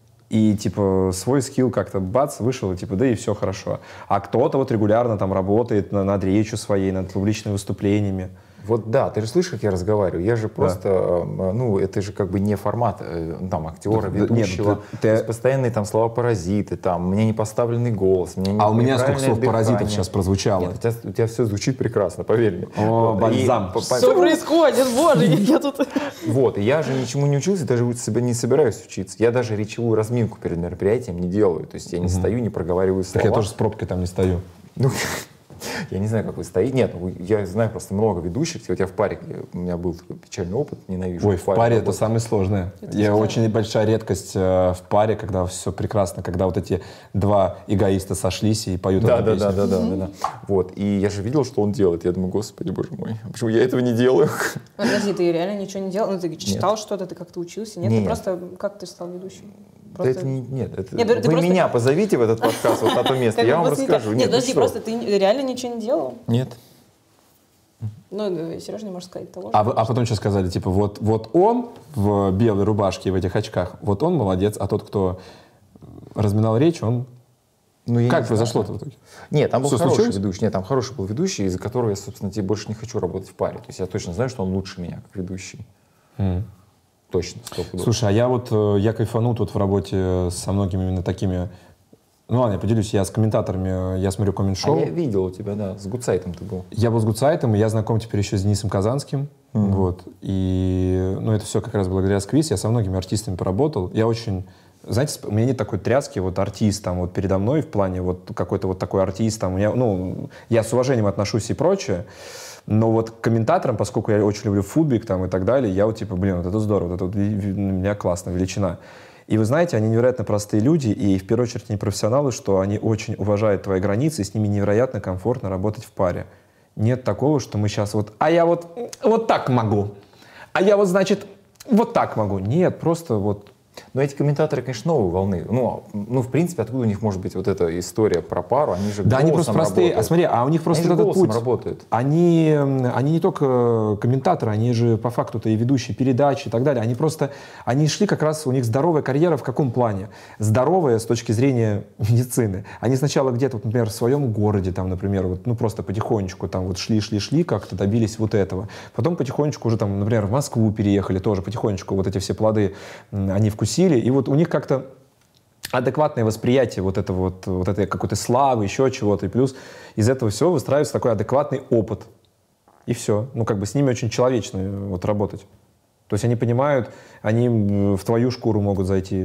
и, типа, свой скилл как-то, бац, вышел, и, типа, да и все хорошо. А кто-то вот регулярно там работает на- над речью своей, над публичными выступлениями. Вот да, ты же слышишь, как я разговариваю? Я же просто, э, ну, это же как бы не формат э, там актера, Да, ведущего. нет, ты- То есть ты- постоянные там слова-паразиты, там, у меня не поставленный голос, у меня не- А у меня сколько неправильное слов паразитов дыхание. сейчас прозвучало. Нет, у тебя, у тебя все звучит прекрасно, поверь мне. О, Вот, и бальзам. по- по- Что происходит, боже, я тут... Вот, и я же ничему не учился, даже у себя не собираюсь учиться. Я даже речевую разминку перед мероприятием не делаю. То есть я не стою, не проговариваю слова. Так я тоже с пробкой там не стою. Ну, я не знаю, как вы стоите. Нет, ну, я знаю просто много ведущих. Вот я в паре, у меня был такой печальный опыт, ненавижу. Ой, в паре это работать. самое сложное. Я очень большая редкость э, в паре, когда все прекрасно, когда вот эти два эгоиста сошлись и поют Да, эту да, песню. да, да, да, да, да. Вот, и я же видел, что он делает. Я думаю, господи, боже мой, почему я этого не делаю? Подожди, ты реально ничего не делал? Ну, ты читал что-то, ты как-то учился? Нет, ты Нет. просто... Как ты стал ведущим? Да это не, нет, это, Нет, ты вы просто- меня позовите в этот подкаст, вот на то место, Как я бы вам просто не расскажу. так. Нет, Нет, ну подожди, что? просто ты реально ничего не делал? Нет. Ну, Сережа не может сказать того. А, вы- а потом что сказали? Типа, вот, вот он в белой рубашке и в этих очках, вот он молодец, а тот, кто разминал речь, он... Ну, я Как не произошло-то в итоге? Нет, там был Что хороший случилось? ведущий. Нет, там хороший был ведущий, из-за которого я, собственно, тебе больше не хочу работать в паре. То есть я точно знаю, что он лучше меня, как ведущий. Точно, стопудово. Слушай, а я вот, э, я кайфанул тут в работе со многими именно такими... Ну ладно, я поделюсь, я с комментаторами, я смотрю А коммент-шоу. я видел у тебя, да, с Гудсайтом ты был. Я был с Гудсайтом, и я знаком теперь еще с Денисом Казанским. Вот. И, ну, это все как раз благодаря Сквиз. Я со многими артистами поработал. Я очень... Знаете, у меня нет такой тряски, вот артист там вот передо мной в плане вот какой-то вот такой артист там. У меня, ну, я с уважением отношусь и прочее. Но вот к комментаторам, поскольку я очень люблю футбик там и так далее, я вот типа, блин, вот это здорово, вот это вот, ви- ви- у меня классно, величина. И вы знаете, они невероятно простые люди, и в первую очередь они профессионалы, что они очень уважают твои границы, и с ними невероятно комфортно работать в паре. Нет такого, что мы сейчас вот, а я вот, вот так могу, а я вот, значит, вот так могу. Нет, просто вот... Но эти комментаторы, конечно, новой волны. Ну, ну, в принципе, откуда у них может быть вот эта история про пару? Они же Да, они просто голосом простые. работают. А смотри, а у них просто Они же этот голосом путь. работают. Они, м, они не только комментаторы, они же по факту-то и ведущие передачи и так далее. Они просто, они шли как раз, у них здоровая карьера в каком плане? Здоровая с точки зрения медицины. Они сначала где-то, вот, например, в своем городе, там, например, вот, ну просто потихонечку там вот шли, шли, шли, как-то добились вот этого. Потом потихонечку уже там, например, в Москву переехали, тоже потихонечку вот эти все плоды м, они вкусили. И вот у них как-то адекватное восприятие вот этого вот, вот этой какой-то славы, еще чего-то. И плюс из этого всего выстраивается такой адекватный опыт. И все. Ну, как бы с ними очень человечно вот работать. То есть они понимают, они м, в твою шкуру могут зайти,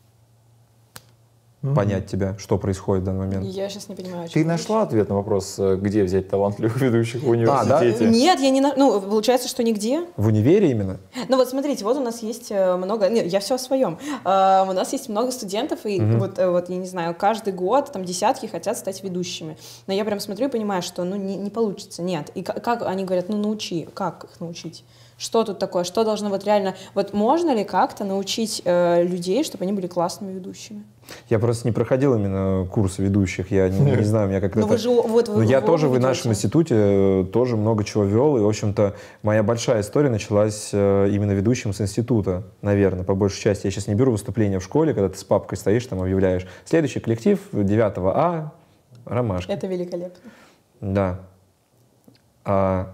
понять тебя, что происходит в данный момент. Я сейчас не понимаю, о чем Ты речь. нашла ответ на вопрос, э, где взять талантливых ведущих в А, да? университете? Нет, я не... на- Ну, получается, что нигде. В универе именно? Ну вот смотрите, вот у нас есть э, много, нет, я все о своем. Э, у нас есть много студентов, и вот, э, вот, я не знаю, каждый год там десятки хотят стать ведущими. Но я прям смотрю и понимаю, что ну не, не получится, нет. И как, как они говорят, ну научи, как их научить? Что тут такое? Что должно вот реально... Вот можно ли как-то научить э, людей, чтобы они были классными ведущими? Я просто не проходил именно курсы ведущих, я не, не знаю, у меня как-то... Ну вы же вот Ну, вы я вы тоже в ведете. нашем институте э, тоже много чего вел, и, в общем-то, моя большая история началась э, именно ведущим с института, наверное, по большей части. Я сейчас не беру выступления в школе, когда ты с папкой стоишь, там объявляешь. Следующий коллектив девятого А, Ромашка. Это великолепно. Да. А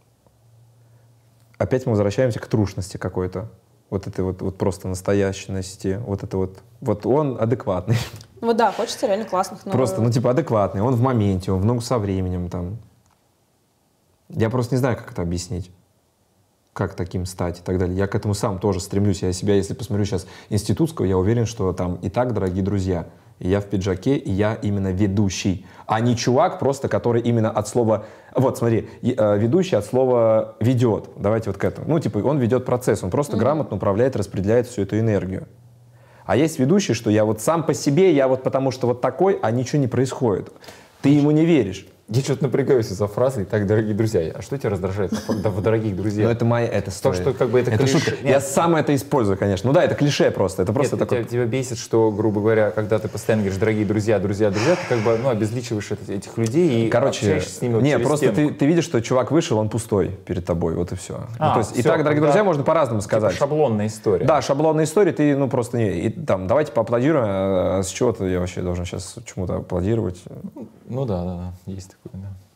опять мы возвращаемся к трушности какой-то. Вот этой вот, вот просто настоящности. Вот это вот. Вот он адекватный. Ну вот да, хочется реально классных, но... Просто, ну, типа, адекватный. Он в моменте, он в ногу со временем там. Я просто не знаю, как это объяснить. Как таким стать и так далее. Я к этому сам тоже стремлюсь. Я себя, если посмотрю сейчас институтского, я уверен, что там и так, дорогие друзья, и я в пиджаке, и я именно ведущий. А не чувак просто, который именно от слова... Вот, смотри, и, э, ведущий от слова «ведет». Давайте вот к этому. Ну, типа, он ведет процесс, он просто mm-hmm. грамотно управляет, распределяет всю эту энергию. А есть ведущий, что я вот сам по себе, я вот потому что вот такой, а ничего не происходит. Ты ему не веришь. Я что-то напрягаюсь из-за фразы «Итак, дорогие друзья». А что тебя раздражает в «дорогих друзьях»? Но это моя, это То, история. что как бы это, это клише. шутка. Нет. Я сам это использую, конечно. Ну да, это клише просто. Это просто Нет, такой... тебя, тебя бесит, что, грубо говоря, когда ты постоянно говоришь «дорогие друзья, друзья, друзья», ты как бы ну, обезличиваешь это- этих людей и Короче, общаешься с ними вот не, через просто стенку. ты, ты видишь, что чувак вышел, он пустой перед тобой, вот и все. А, ну, то есть, всё, итак, дорогие тогда друзья, можно по-разному Типа сказать. шаблонная история. Да, шаблонная история, ты, ну, просто не... И, там, давайте поаплодируем, а с чего-то я вообще должен сейчас чему-то аплодировать. Ну да, да, да, есть такое, да.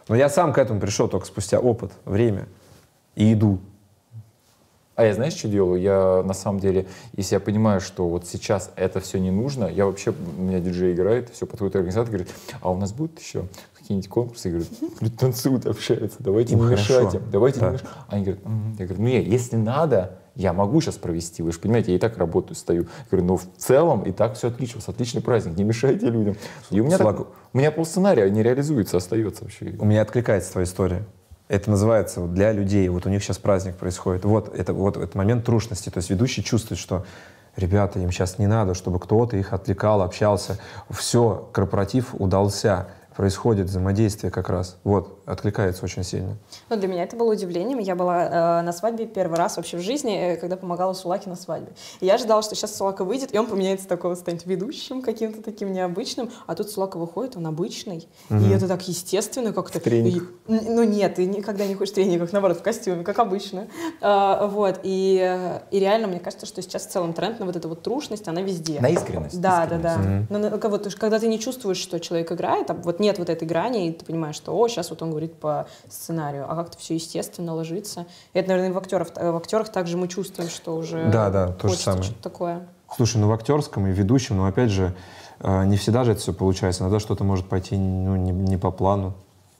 Но я сам к этому пришел только спустя опыт, время и иду. А я знаешь, что делаю? Я на самом деле, если я понимаю, что вот сейчас это все не нужно, я вообще, у меня диджей играет, все, подходит организатор, говорит, а у нас будут еще какие-нибудь конкурсы? Я говорю, танцуют, общаются, давайте Ну, не хорошо. мешайте, давайте Да. не мешайте. Они говорят, «Мгм». Я говорю, ну я, если надо, я могу сейчас провести, вы же понимаете, я и так работаю, стою. Я говорю, ну в целом и так все отлично, у вас отличный праздник, не мешайте людям. И у меня, так, Слаг- у меня полсценария не реализуется, остается вообще. У меня откликается твоя история. Это называется вот для людей. Вот у них сейчас праздник происходит. Вот это вот этот момент трушности. То есть ведущий чувствует, что ребята, им сейчас не надо, чтобы кто-то их отвлекал, общался. Все, корпоратив удался. Происходит взаимодействие как раз. Вот, откликается очень сильно. Ну, для меня это было удивлением. Я была э, на свадьбе первый раз вообще в жизни, э, когда помогала Сулаке на свадьбе. И я ожидала, что сейчас Сулака выйдет, и он поменяется такого, станет ведущим, каким-то таким необычным. А тут Сулака выходит, он обычный. Мгм. И это так естественно как-то. трениках. И- н- ну нет, ты никогда не ходишь в трениках, наоборот, в костюме, как обычно. А, вот. И, э, и реально, мне кажется, что сейчас в целом тренд на вот эту вот трушность, она везде. На искренность. Да, искренность. да, да. Мгм. Но, на- как вот, когда ты не чувствуешь, что человек играет, а вот нет вот этой грани, и ты понимаешь, что, о, сейчас вот он говорит по сценарию, а как-то все естественно ложится. И это, наверное, и в актерах, в актерах также мы чувствуем, что уже Да, да, то же хочется самое. что-то такое. Слушай, ну в актерском и ведущем, но опять же, э, не всегда же это все получается. Иногда что-то может пойти ну, не, не по плану.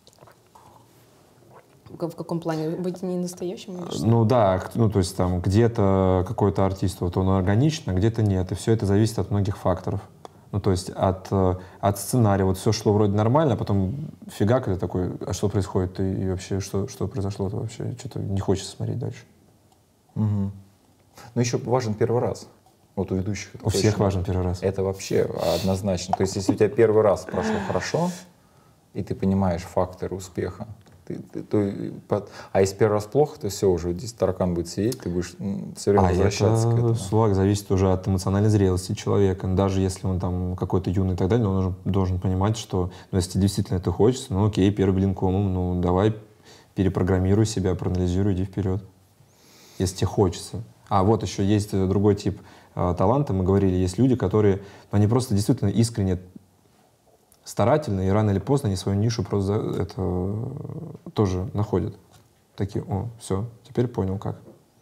В каком плане? Быть не настоящим? или что? Ну да, к- ну то есть там где-то какой-то артист, вот он органичен, а где-то нет. И все это зависит от многих факторов. Ну то есть от, э, от сценария. Вот все шло вроде нормально, а потом фигак, это такой, а что происходит? И, и вообще, что, что произошло-то вообще? Что-то не хочется смотреть дальше. Мгм. Но еще важен первый раз. Вот у ведущих это У всех точно. важен первый раз. Это вообще однозначно. То есть, если у тебя первый раз прошло хорошо, и ты понимаешь факторы успеха, ты, ты- то и под- а если первый раз плохо, то все, уже здесь таракан будет сидеть, ты будешь все время А возвращаться к это, этому. Слаг, зависит уже от эмоциональной зрелости человека. Даже если он там какой-то юный и так далее, он должен, должен понимать, что ну, если тебе действительно это хочется, ну окей, первый блин комом, ну давай перепрограммируй себя, проанализируй, иди вперед. Если тебе хочется. А вот еще есть э, другой тип э, таланта, мы говорили, есть люди, которые, ну, они просто действительно искренне старательно, и рано или поздно они свою нишу просто за- это э, тоже находят. Такие, о, все, теперь понял как.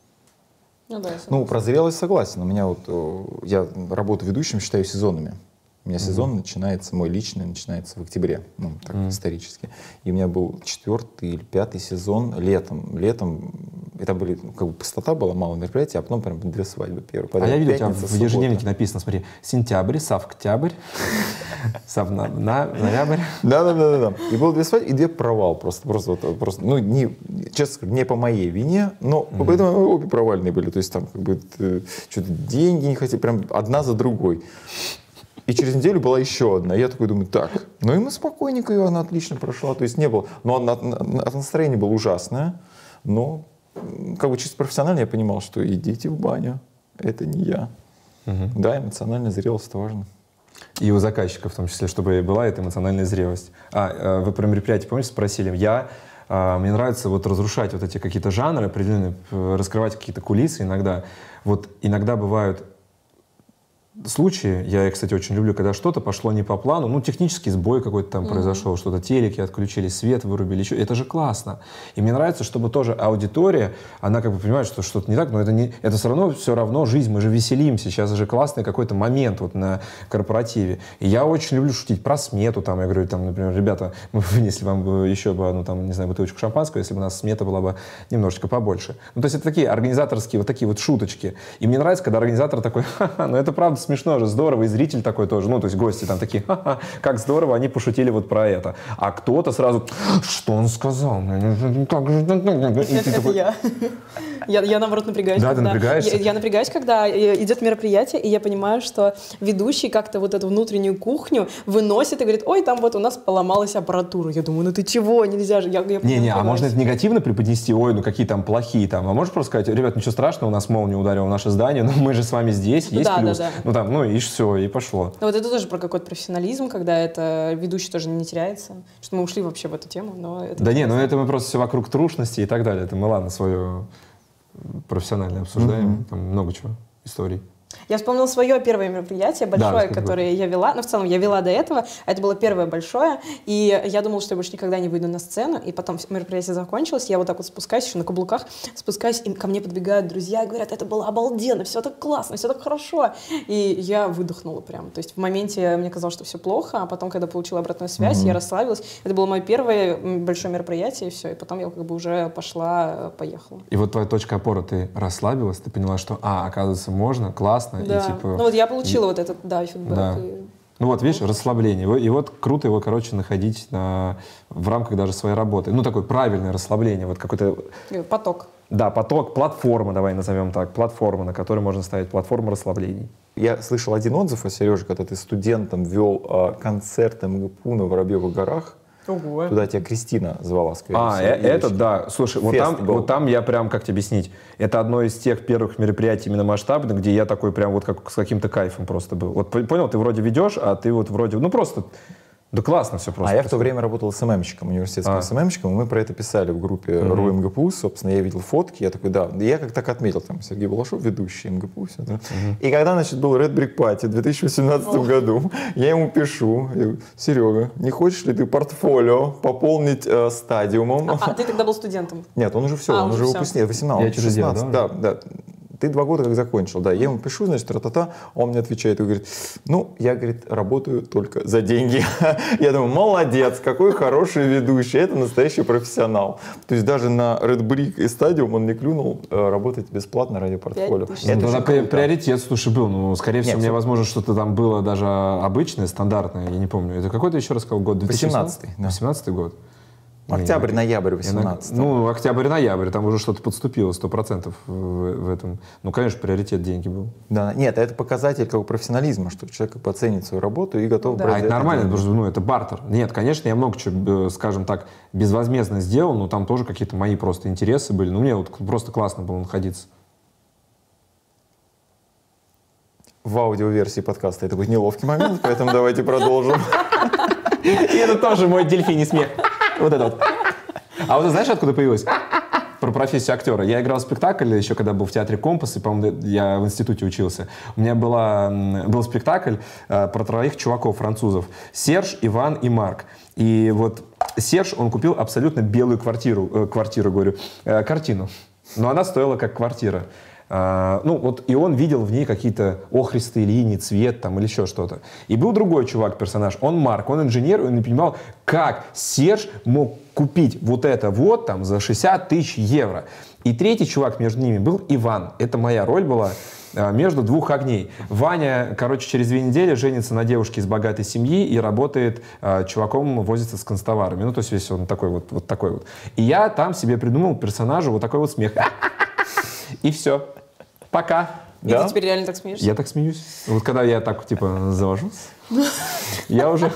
Ну да, я Ну, согласна. про зрелость согласен. У меня вот, э, я работу ведущим считаю сезонами. У меня сезон начинается, мой личный, начинается в октябре, ну, так, Мгм. исторически. И у меня был четвертый или пятый сезон летом. Летом, это были, ну, как бы пустота была, мало мероприятий, а потом прям две свадьбы первые. А подряд. я видел, у тебя Пятница, в суббота. ежедневнике написано, смотри, сентябрь, савктябрь, сав- на- ноябрь. Да, да, да, да, да. И было две свадьбы, и две провал просто, просто, вот, просто, ну, не, честно скажу, не по моей вине, но поэтому обе провальные были. То есть там как бы э, что-то деньги не хотели, прям одна за другой. И через неделю была еще одна. Я такой думаю, так, ну и мы спокойненько, и она отлично прошла. То есть не было, но на- на- на- от настроения было ужасное, но м, как бы чисто профессионально я понимал, что идите в баню, это не я. Да, эмоциональная зрелость это важно. И у заказчика в том числе, чтобы была эта эмоциональная зрелость. А, э, вы про мероприятие, помните, спросили? Я, э, мне нравится вот разрушать вот эти какие-то жанры определенные, э, раскрывать какие-то кулисы иногда. Вот иногда бывают случаи, я, кстати, очень люблю, когда что-то пошло не по плану, ну, технический сбой какой-то там произошел, что-то телеки отключили, свет вырубили, еще. Это же классно. И мне нравится, чтобы тоже аудитория, она как бы понимает, что что-то не так, но это, не, это все равно, все равно жизнь, мы же веселимся, сейчас же классный какой-то момент вот на корпоративе. И я очень люблю шутить про смету, там, я говорю, там, например, ребята, мы вынесли вам бы еще бы одну, там, не знаю, бутылочку шампанского, если бы у нас смета была бы немножечко побольше. Ну, то есть это такие организаторские вот такие вот шуточки. И мне нравится, когда организатор такой, ха-ха, ну это правда смешно же, здорово, и зритель такой тоже, ну, то есть гости там такие, ха-ха, как здорово, они пошутили вот про это. А кто-то сразу, что он сказал? Как же так?» И ты Это, это такой, я. я. Я, наоборот, напрягаюсь. Да, ты когда- напрягаешься? Я, я напрягаюсь, когда э, идет мероприятие, и я понимаю, что ведущий как-то вот эту внутреннюю кухню выносит и говорит, ой, там вот у нас поломалась аппаратура. Я думаю, ну ты чего, нельзя же. Я, я Не-не, а напрягаюсь. можно это негативно преподнести, ой, ну какие там плохие там, а можешь просто сказать, ребят, ничего страшного, у нас молния ударила в наше здание, но мы же с вами здесь, есть Да, да, плюс. да. Ну там, ну и все, и пошло. Ну, вот это тоже про какой-то профессионализм, когда это ведущий тоже не теряется. Что мы ушли вообще в эту тему, но это... Да не, ну это мы просто все вокруг трушности и так далее. Это мы, ладно, свое профессионально обсуждаем. Там много чего, историй. Я вспомнила свое первое мероприятие, большое, Да, которое я вела. Ну, в целом, я вела до этого. а Это было первое большое. И я думала, что я больше никогда не выйду на сцену. И потом мероприятие закончилось. Я вот так вот спускаюсь, еще на каблуках, спускаюсь, и ко мне подбегают друзья и говорят, это было обалденно, все так классно, все так хорошо. И я выдохнула прям. То есть в моменте мне казалось, что все плохо, а потом, когда получила обратную связь, mm-hmm. я расслабилась. Это было мое первое большое мероприятие, и все. И потом я как бы уже пошла, поехала. И вот твоя точка опоры, ты расслабилась, ты поняла, что, а, оказывается, можно, классно. Да. И, типа, ну вот я получила и... вот этот, да, фидбэк. Да. И... Ну вот, видишь, расслабление. И вот круто его, короче, находить на... в рамках даже своей работы. Ну, такое правильное расслабление. Вот какой-то... Поток. Да, поток, платформа, давай назовем так. Платформа, на которой можно ставить платформу расслаблений. Я слышал один отзыв о Сереже, когда ты студентом вел э, концерт МГПУ на Воробьевых горах. Ого. Туда тебя Кристина звала, скорее А, всего. э- это да. Слушай, вот там, был. вот там я прям, как тебе объяснить, это одно из тех первых мероприятий именно масштабных, где я такой прям вот как с каким-то кайфом просто был. Вот понял, ты вроде ведешь, а ты вот вроде, ну просто, да классно все просто. А я в то время работал эс эм эм-щиком, университетским А. эс эм эм-щиком, и мы про это писали в группе Mm-hmm. РУ МГПУ, собственно, я видел фотки, я такой, да, я как так отметил, там, Сергей Балашов, ведущий МГПУ, все это. Mm-hmm. И когда, значит, был Red Brick Party в две тысячи восемнадцатом oh. году, я ему пишу, я говорю, Серега, не хочешь ли ты портфолио пополнить э, стадиумом? А, а ты тогда был студентом? Нет, он уже все, а, он уже выпускник, восемнадцать, шестнадцать, да, да. Ты два года как закончил, да. Я ему пишу, значит, тра-та-та, он мне отвечает и говорит, ну, я, говорит, работаю только за деньги. Я думаю, молодец, какой хороший ведущий, это настоящий профессионал. То есть даже на Red Brick и Stadium он не клюнул э, работать бесплатно ради портфолио. Это тогда приоритет, слушай, был. Ну, скорее всего, Нет, мне, все... возможно, что-то там было даже обычное, стандартное, я не помню. Это какой-то еще раз сказал год? восемнадцатый. Да. восемнадцатый год. Октябрь-ноябрь восемнадцатый. Ну, октябрь-ноябрь, там уже что-то подступило, сто процентов в, в этом. Ну, конечно, приоритет деньги был. Да, нет, это показатель как бы профессионализма, что человек оценит свою работу и готов да. брать. А это нормально, потому что, ну, это бартер. Нет, конечно, я много чего, скажем так, безвозмездно сделал, но там тоже какие-то мои просто интересы были. Ну, мне вот просто классно было находиться. В аудиоверсии подкаста это будет неловкий момент, поэтому давайте продолжим. И это тоже мой дельфиний смех. Вот это вот. А вот знаешь, откуда появилось? Про профессию актера. Я играл в спектакль еще, когда был в театре «Компас», и, по-моему, я в институте учился. У меня была, был спектакль э, про троих чуваков, французов. Серж, Иван и Марк. И вот Серж, он купил абсолютно белую квартиру, э, квартиру, говорю, э, картину. Но она стоила как квартира. Uh, ну, вот, и он видел в ней какие-то охристые линии, цвет там или еще что-то. И был другой чувак, персонаж, он Марк, он инженер, и он не понимал, как Серж мог купить вот это вот там за шестьдесят тысяч евро. И третий чувак между ними был Иван. Это моя роль была uh, между двух огней. Ваня, короче, через две недели женится на девушке из богатой семьи и работает uh, чуваком, возится с констоварами. Ну, то есть весь он такой вот, вот такой вот. И я там себе придумал персонажу вот такой вот смех. И все. Пока. И да? ты теперь реально так смеешься? Я так смеюсь. Вот когда я так, типа, завожусь, я уже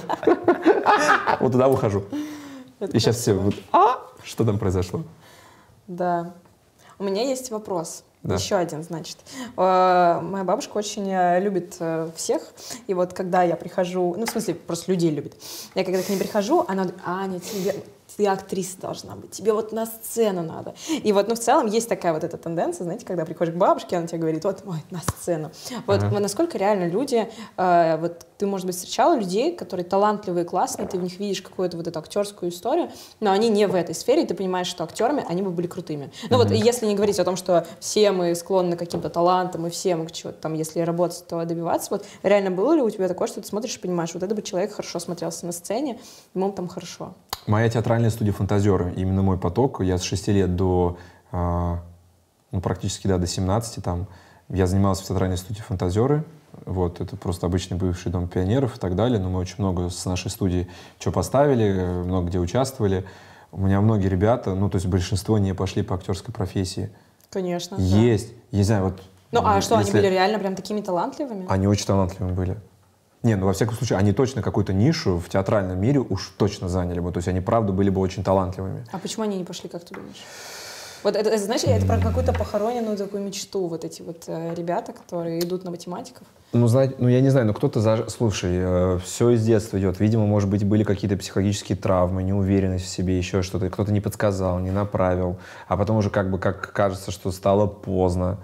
вот туда ухожу. И сейчас все вот, а что там произошло? Да. У меня есть вопрос. Да. Еще один, значит. Э, моя бабушка очень э, любит э, всех. И вот когда я прихожу... Ну, в смысле, просто людей любит. Я когда к ней прихожу, она говорит, Аня, тебе... ты актриса должна быть, тебе вот на сцену надо. И вот, ну, в целом есть такая вот эта тенденция, знаете, когда приходишь к бабушке, она тебе говорит, вот, ой, на сцену. Вот uh-huh. насколько реально люди, э, вот ты, может быть, встречала людей, которые талантливые, классные, ты в них видишь какую-то вот эту актерскую историю, но они не в этой сфере, и ты понимаешь, что актерами они бы были крутыми. Ну uh-huh. вот, если не говорить о том, что все мы склонны к каким-то талантам, и все мы к чему-то там, если работать, то добиваться, вот реально было ли у тебя такое, что ты смотришь и понимаешь, вот это бы человек хорошо смотрелся на сцене, ему там хорошо? Моя театральная студия «Фантазеры», именно мой поток, я с шести лет до, э, ну, практически, да, до семнадцати там, я занимался в театральной студии «Фантазеры», вот, это просто обычный бывший дом пионеров и так далее, но мы очень много с нашей студии что поставили, много где участвовали. У меня многие ребята, ну, то есть большинство не пошли по актерской профессии. Конечно. Есть, да. я не знаю, вот... Ну, а что, если... они были реально прям такими талантливыми? Они очень талантливыми были. Не, ну во всяком случае, они точно какую-то нишу в театральном мире уж точно заняли бы. То есть они, правда, были бы очень талантливыми. А почему они не пошли, как ты думаешь? Вот это, это знаешь, это про какую-то похороненную такую мечту, вот эти вот э, ребята, которые идут на математиков. Ну, знать, ну, я не знаю, но кто-то, за... слушай, э, все из детства идет. Видимо, может быть, были какие-то психологические травмы, неуверенность в себе, еще что-то. Кто-то не подсказал, не направил. А потом уже как бы как кажется, что стало поздно.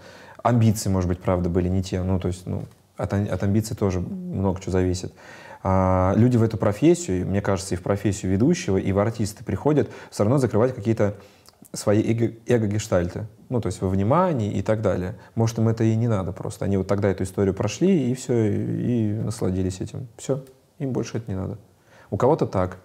амбиции, может быть, правда, были не те. Ну, то есть, ну, от, от амбиций тоже много чего зависит. А, люди в эту профессию, мне кажется, и в профессию ведущего, и в артисты приходят все равно закрывать какие-то свои эго, эго-гештальты. Ну, то есть во внимании и так далее. Может, им это и не надо просто. Они вот тогда эту историю прошли, и все, и, и насладились этим. Все, им больше это не надо. У кого-то так.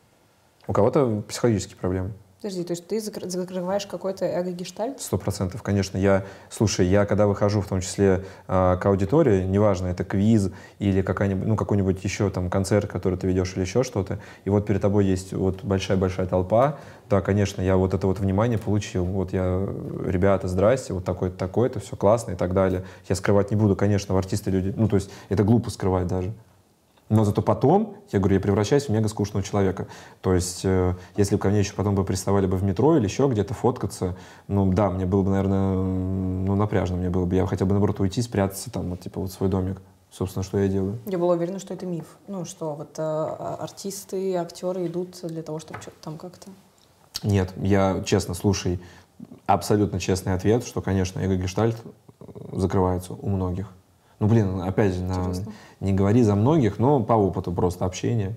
У кого-то психологические проблемы. Подожди, то есть ты закр- закрываешь какой-то эго-гештальт? Сто процентов, конечно. Я, слушай, я когда выхожу, в том числе э, к аудитории, неважно, это квиз или какая-нибудь, ну, какой-нибудь еще там концерт, который ты ведешь или еще что-то, и вот перед тобой есть вот большая-большая толпа, да, конечно, я вот это вот внимание получил. Вот я, ребята, здрасте, вот такой-то, такой-то, все классно и так далее. Я скрывать не буду, конечно, в артисты люди, ну, то есть это глупо скрывать даже. Но зато потом, я говорю, я превращаюсь в мега скучного человека. То есть, э, если бы ко мне еще потом бы приставали бы в метро или еще где-то фоткаться, ну да, мне было бы, наверное, ну, напряжно мне было бы. Я хотел бы, наоборот, уйти, спрятаться там, вот, типа, вот в свой домик. Собственно, что я делаю. Я была уверена, что это миф. Ну, что вот э, артисты, актеры идут для того, чтобы что-то там как-то... Нет, я, честно, слушай, абсолютно честный ответ, что, конечно, эго-гештальт закрывается у многих. Ну, блин, опять же, на, не говори за многих, но по опыту просто общения.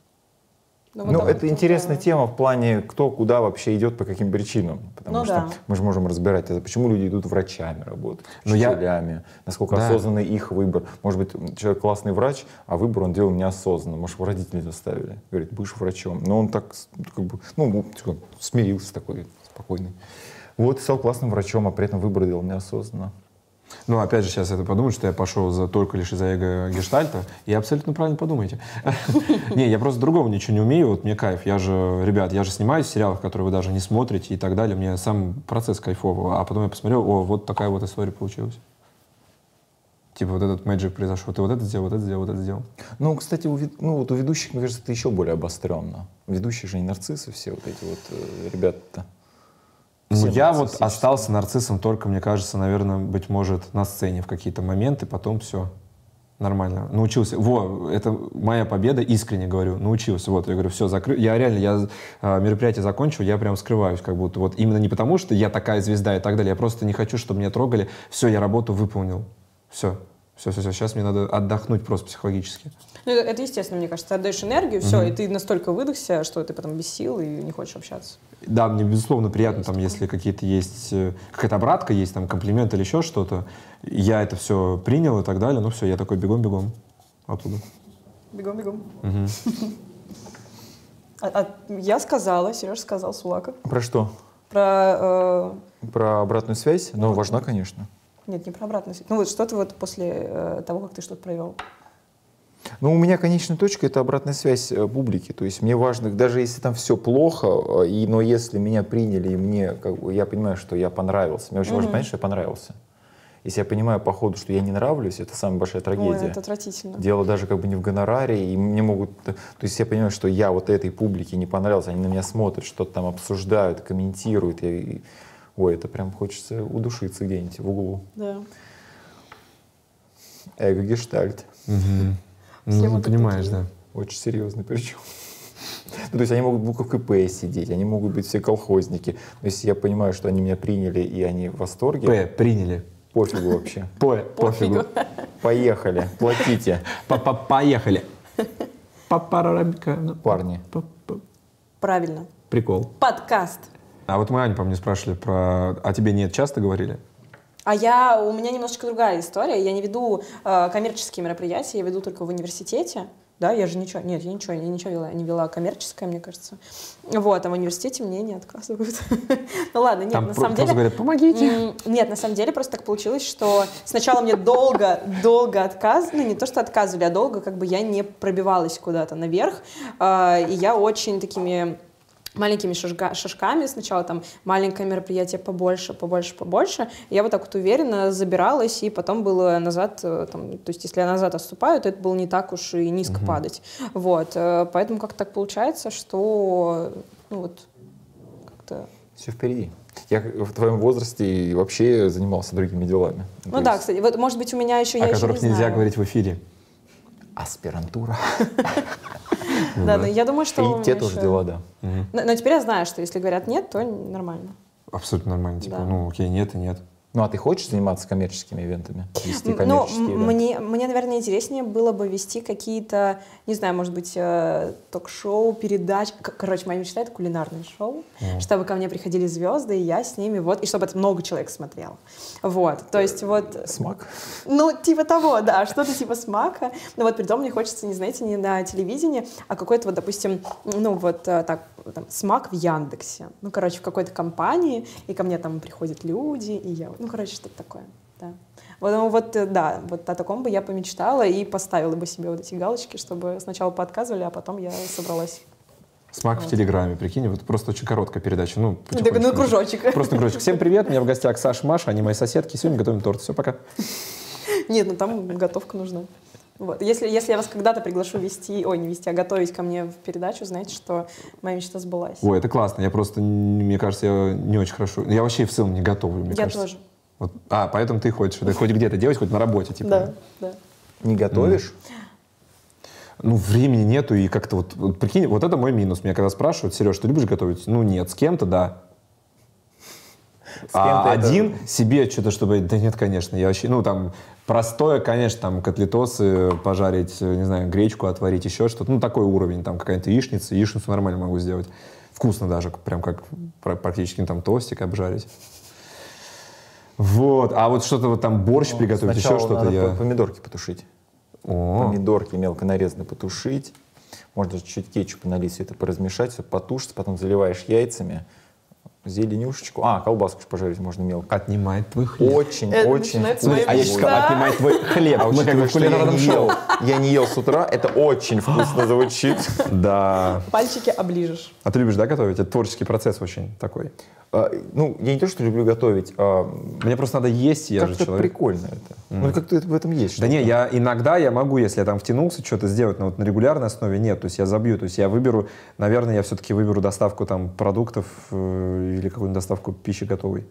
Ну, Ну, вот это вот интересная это- тема в плане, кто куда вообще идет, по каким причинам. Потому Ну что да. мы же можем разбирать, это, почему люди идут врачами работать, Ну, я- учителями, насколько Да. осознанный их выбор. Может быть, человек классный врач, а выбор он делал неосознанно. Может, его родители заставили. Говорит, будешь врачом. Но он так, как бы, ну, типа, смирился такой, спокойный. Вот, стал классным врачом, а при этом выбор делал неосознанно. Ну, опять же, сейчас это подумают, что я пошел за, только лишь из-за эго-гештальта, и абсолютно правильно подумаете. Не, я просто другого ничего не умею, вот мне кайф. Я же, ребят, я же снимаюсь в сериалах, которые вы даже не смотрите и так далее. Мне сам процесс кайфовый. А потом я посмотрел, о, вот такая вот история получилась. Типа вот этот мэджик произошел. Ты вот это сделал, вот это сделал, вот это сделал. Ну, кстати, у, вед- ну, вот у ведущих, мне кажется, это еще более обостренно. Ведущие же не нарциссы все вот эти вот э, ребята-то. Ну, Все я вот нарциссические. остался нарциссом только, мне кажется, наверное, быть может, на сцене в какие-то моменты, потом все нормально. Научился. Во, это моя победа, искренне говорю, научился. Вот, я говорю, все, закрыл. Я реально, я а, мероприятие закончил, я прям скрываюсь, как будто. Вот именно не потому, что я такая звезда и так далее, я просто не хочу, чтобы меня трогали. Все, я работу выполнил. Все. Все, все, все. Сейчас мне надо отдохнуть просто психологически. Ну, это, это естественно, мне кажется. Ты отдаешь энергию, все, и ты настолько выдохся, что ты потом без сил и не хочешь общаться. Да, мне, безусловно, приятно, там, если какие-то есть, э, какая-то обратка есть, там, комплимент или еще что-то. Я это все принял и так далее. Ну все, я такой бегом-бегом оттуда. Бегом-бегом. А, а я сказала, Сережа сказал, Сулака, Про что? про... э, Про обратную связь? Ну, важна, конечно. нет, не про обратную связь. Ну вот что ты вот после э, того, как ты что-то провел? Ну, у меня конечная точка — это обратная связь э, публики. То есть мне важно, даже если там все плохо, э, и, но если меня приняли, и мне, как бы, я понимаю, что я понравился. Мне очень важно понять, что я понравился. Если я понимаю по ходу, что я не нравлюсь, это самая большая трагедия. Ой, это отвратительно. Дело даже как бы не в гонораре, и мне могут... То есть я понимаю, что я вот этой публике не понравился, они на меня смотрят, что-то там обсуждают, комментируют. Я, и, ой, это прям хочется удушиться где-нибудь в углу. Да. Эго-гештальт. Ну, Все ты вот понимаешь, такие. да. Очень серьезный причем. Ну, то есть они могут в КП сидеть, они могут быть все колхозники. Но если я понимаю, что они меня приняли и они в восторге, П, приняли. пофигу вообще. По, пофигу. Поехали, платите, Па-па, поехали. Папарабика. Ну, парни. па-па. Правильно. Прикол. Подкаст. А вот мы, Ань, по мне спрашивали про... А тебе нет, часто говорили? А я, у меня немножечко другая история. Я не веду э, коммерческие мероприятия, я веду только в университете. Да, я же ничего, нет, я ничего, я ничего вела, не вела коммерческое, мне кажется. Вот, а в университете мне не отказывают. Ну ладно, нет, Там на про- самом просто деле... говорят, помогите. М, Нет, на самом деле просто так получилось, что сначала мне долго, долго отказ, ну не то, что отказывали, а долго как бы я не пробивалась куда-то наверх. А, И я очень такими... маленькими шажга- шажками. Сначала там маленькое мероприятие побольше, побольше, побольше. Я вот так вот уверенно забиралась, и потом было назад, э, там, то есть если я назад отступаю, то это было не так уж и низко Мгм. падать. Вот. э, Поэтому как так получается, что ну вот как-то... Все впереди. Я в твоем возрасте и вообще занимался другими делами. Ну То да, есть кстати, вот может быть у меня еще, О я еще которых не нельзя знаю. говорить в эфире. Аспирантура. Да, но я думаю, что... у И меня те тоже еще- дела, да. Мгм. Но, но теперь я знаю, что если говорят нет, то нормально. Абсолютно нормально. Типа, Да. ну окей, нет и нет. Ну, а ты хочешь заниматься коммерческими ивентами? Вести Ну, коммерческие м- ивенты? мне, мне, наверное, интереснее было бы вести какие-то, не знаю, может быть, э, ток-шоу, передач. К- Короче, моя мечта — это кулинарное шоу, чтобы ко мне приходили звезды, и я с ними, вот, и чтобы это много человек смотрело. Вот, то есть вот... Смак? Ну, типа того, да, что-то типа смака. Но вот притом мне хочется, не знаете, не на телевидении, а какой-то вот, допустим, ну вот э, так, там, смак в Яндексе. Ну, короче, в какой-то компании, и ко мне там приходят люди, и я, ну, короче, что-то такое, да. Вот, ну, вот, э, да, вот о таком бы я помечтала и поставила бы себе вот эти галочки, чтобы сначала поотказывали, а потом я собралась. Смак в Телеграме, прикинь, вот просто очень короткая передача. Ну, Так, ну, потихонечку. кружочек. Просто кружочек. Всем привет, у меня в гостях Саша, Маша, они мои соседки. Сегодня готовим торт. Все, пока. Нет, ну там готовка нужна. Вот. Если, если я вас когда-то приглашу вести, ой, не вести, а готовить ко мне в передачу, знаете, что моя мечта сбылась. Ой, это классно. Я просто, мне кажется, я не очень хорошо. Я вообще в целом не готовлю, мне Я кажется. тоже. Вот. А, поэтому ты хочешь это хоть где-то делать, хоть на работе, типа. Да, да. Не готовишь? Ну, времени нету, и как-то вот, вот, прикинь, вот это мой минус. Меня когда спрашивают: Сереж, ты любишь готовить? Ну, нет, с кем-то, да. С А кем-то это- один себе что-то, чтобы... Да нет, конечно, я вообще... Ну, там, простое, конечно, там, котлетосы пожарить, не знаю, гречку отварить, еще что-то. Ну, такой уровень, там, какая-то яичница. Яичницу нормально могу сделать. Вкусно даже, прям как пр- практически там тостик обжарить. Вот. А вот что-то вот там борщ Ну, приготовить, еще сначала что-то надо я... по- помидорки потушить. О, Помидорки мелко нарезанно потушить. Можно даже чуть кетчупа налить, все это поразмешать, все потушится, потом заливаешь яйцами, зеленюшечку. А, колбаску пожарить можно мелко. отнимает твой хлеб. Очень, Это очень начинается вкусно. моя А я сейчас сказал, Да. отнимает твой хлеб. А Мы как учитывая, в что я кулинарном не шоу. ел, я не ел с утра, это очень вкусно звучит. Да. Пальчики оближешь. А ты любишь, да, готовить? Это творческий процесс очень такой. А, Ну, я не то, что люблю готовить, а Мне просто надо есть, я же как-то человек. прикольно это. Ну, как-то это в этом есть Да что-то. не, я иногда я могу, если я там втянулся, что-то сделать, но вот на регулярной основе нет. То есть я забью, то есть я выберу, наверное, я все-таки выберу доставку там продуктов э, или какую-нибудь доставку пищи готовой.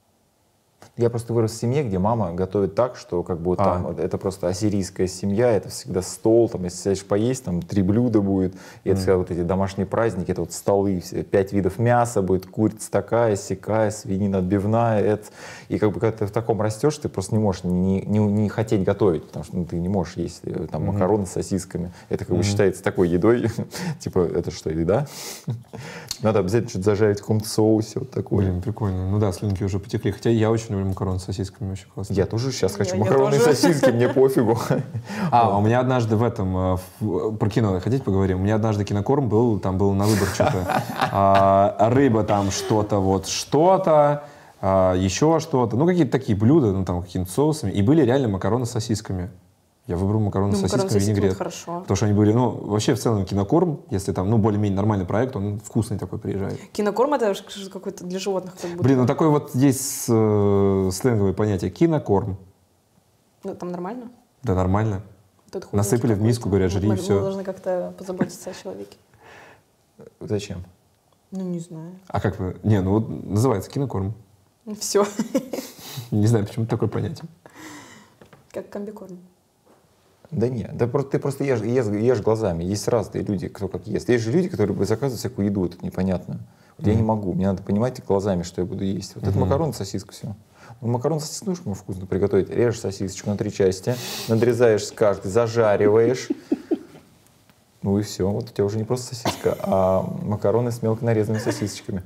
Я просто вырос в семье, где мама готовит так, что как бы вот А. там вот это просто ассирийская семья, это всегда стол, там, если сядешь поесть, там три блюда будет, и это всегда вот эти домашние праздники, это вот столы, все, пять видов мяса будет, курица такая, сякая, свинина отбивная, это. И как бы когда ты в таком растешь, ты просто не можешь не, не, не хотеть готовить, потому что ну, ты не можешь есть э, там макароны с сосисками, это как бы считается такой едой, типа это что, еда? Надо обязательно что-то зажарить в каком-то соусе, вот такой. Блин, прикольно. Ну да, слюнки уже потекли. Хотя я очень люблю макароны с сосисками, очень классно. Я тоже сейчас хочу Я- я макароны и тоже. сосиски, мне пофигу. А, у меня однажды в этом, э, в- про кино хотите поговорим? У меня однажды кинокорм был, там был на выбор что-то. А, рыба там что-то, вот что-то, а, еще что-то. Ну, какие-то такие блюда, ну, там, какими-то соусами. И были реально макароны с сосисками. Я выбрал макароны Ну, с макароны с сосисками и сосисками — винегрет. это хорошо. Потому что они были, ну, вообще в целом кинокорм, если там, ну, более-менее нормальный проект, он вкусный такой приезжает. Кинокорм — это ж какой-то для животных как будто. Блин, ну такой вот есть э, сленговое понятие кинокорм. Ну, там нормально? Да нормально. Тут хуйня Насыпали в какой-то. миску, говорят, жри, мы, и всё. Мы должны как-то позаботиться о человеке. Зачем? Ну, не знаю. А как вы? Не, ну вот называется кинокорм. Все. Не знаю, почему такое понятие. Как комбикорм. Да нет, да просто, ты просто ешь, ешь, ешь глазами. Есть разные люди, кто как ест. Есть же люди, которые заказывают всякую еду, это непонятно. Вот я не могу, мне надо понимать глазами, что я буду есть. Вот это макароны, сосиска, все. Ну, макароны, сосиску нужно вкусно приготовить. Режешь сосисочку на три части, надрезаешь с каждой, зажариваешь. Ну и все, вот у тебя уже не просто сосиска, а макароны с мелко нарезанными сосисочками.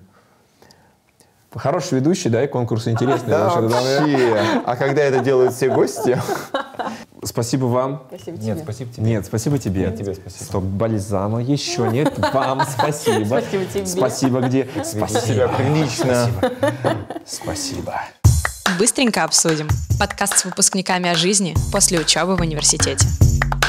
Хороший ведущий, да, и конкурсы интересные. Да, Вообще, да, вообще. А когда это делают все гости? Спасибо вам. Спасибо тебе. Нет, спасибо тебе. Нет, спасибо тебе. Нет, тебе спасибо. Стоп, бальзама еще нет. Вам спасибо. Спасибо тебе. Спасибо где? Веди себя Спасибо. прилично. Спасибо. Быстренько обсудим. Подкаст с выпускниками о жизни после учебы в университете.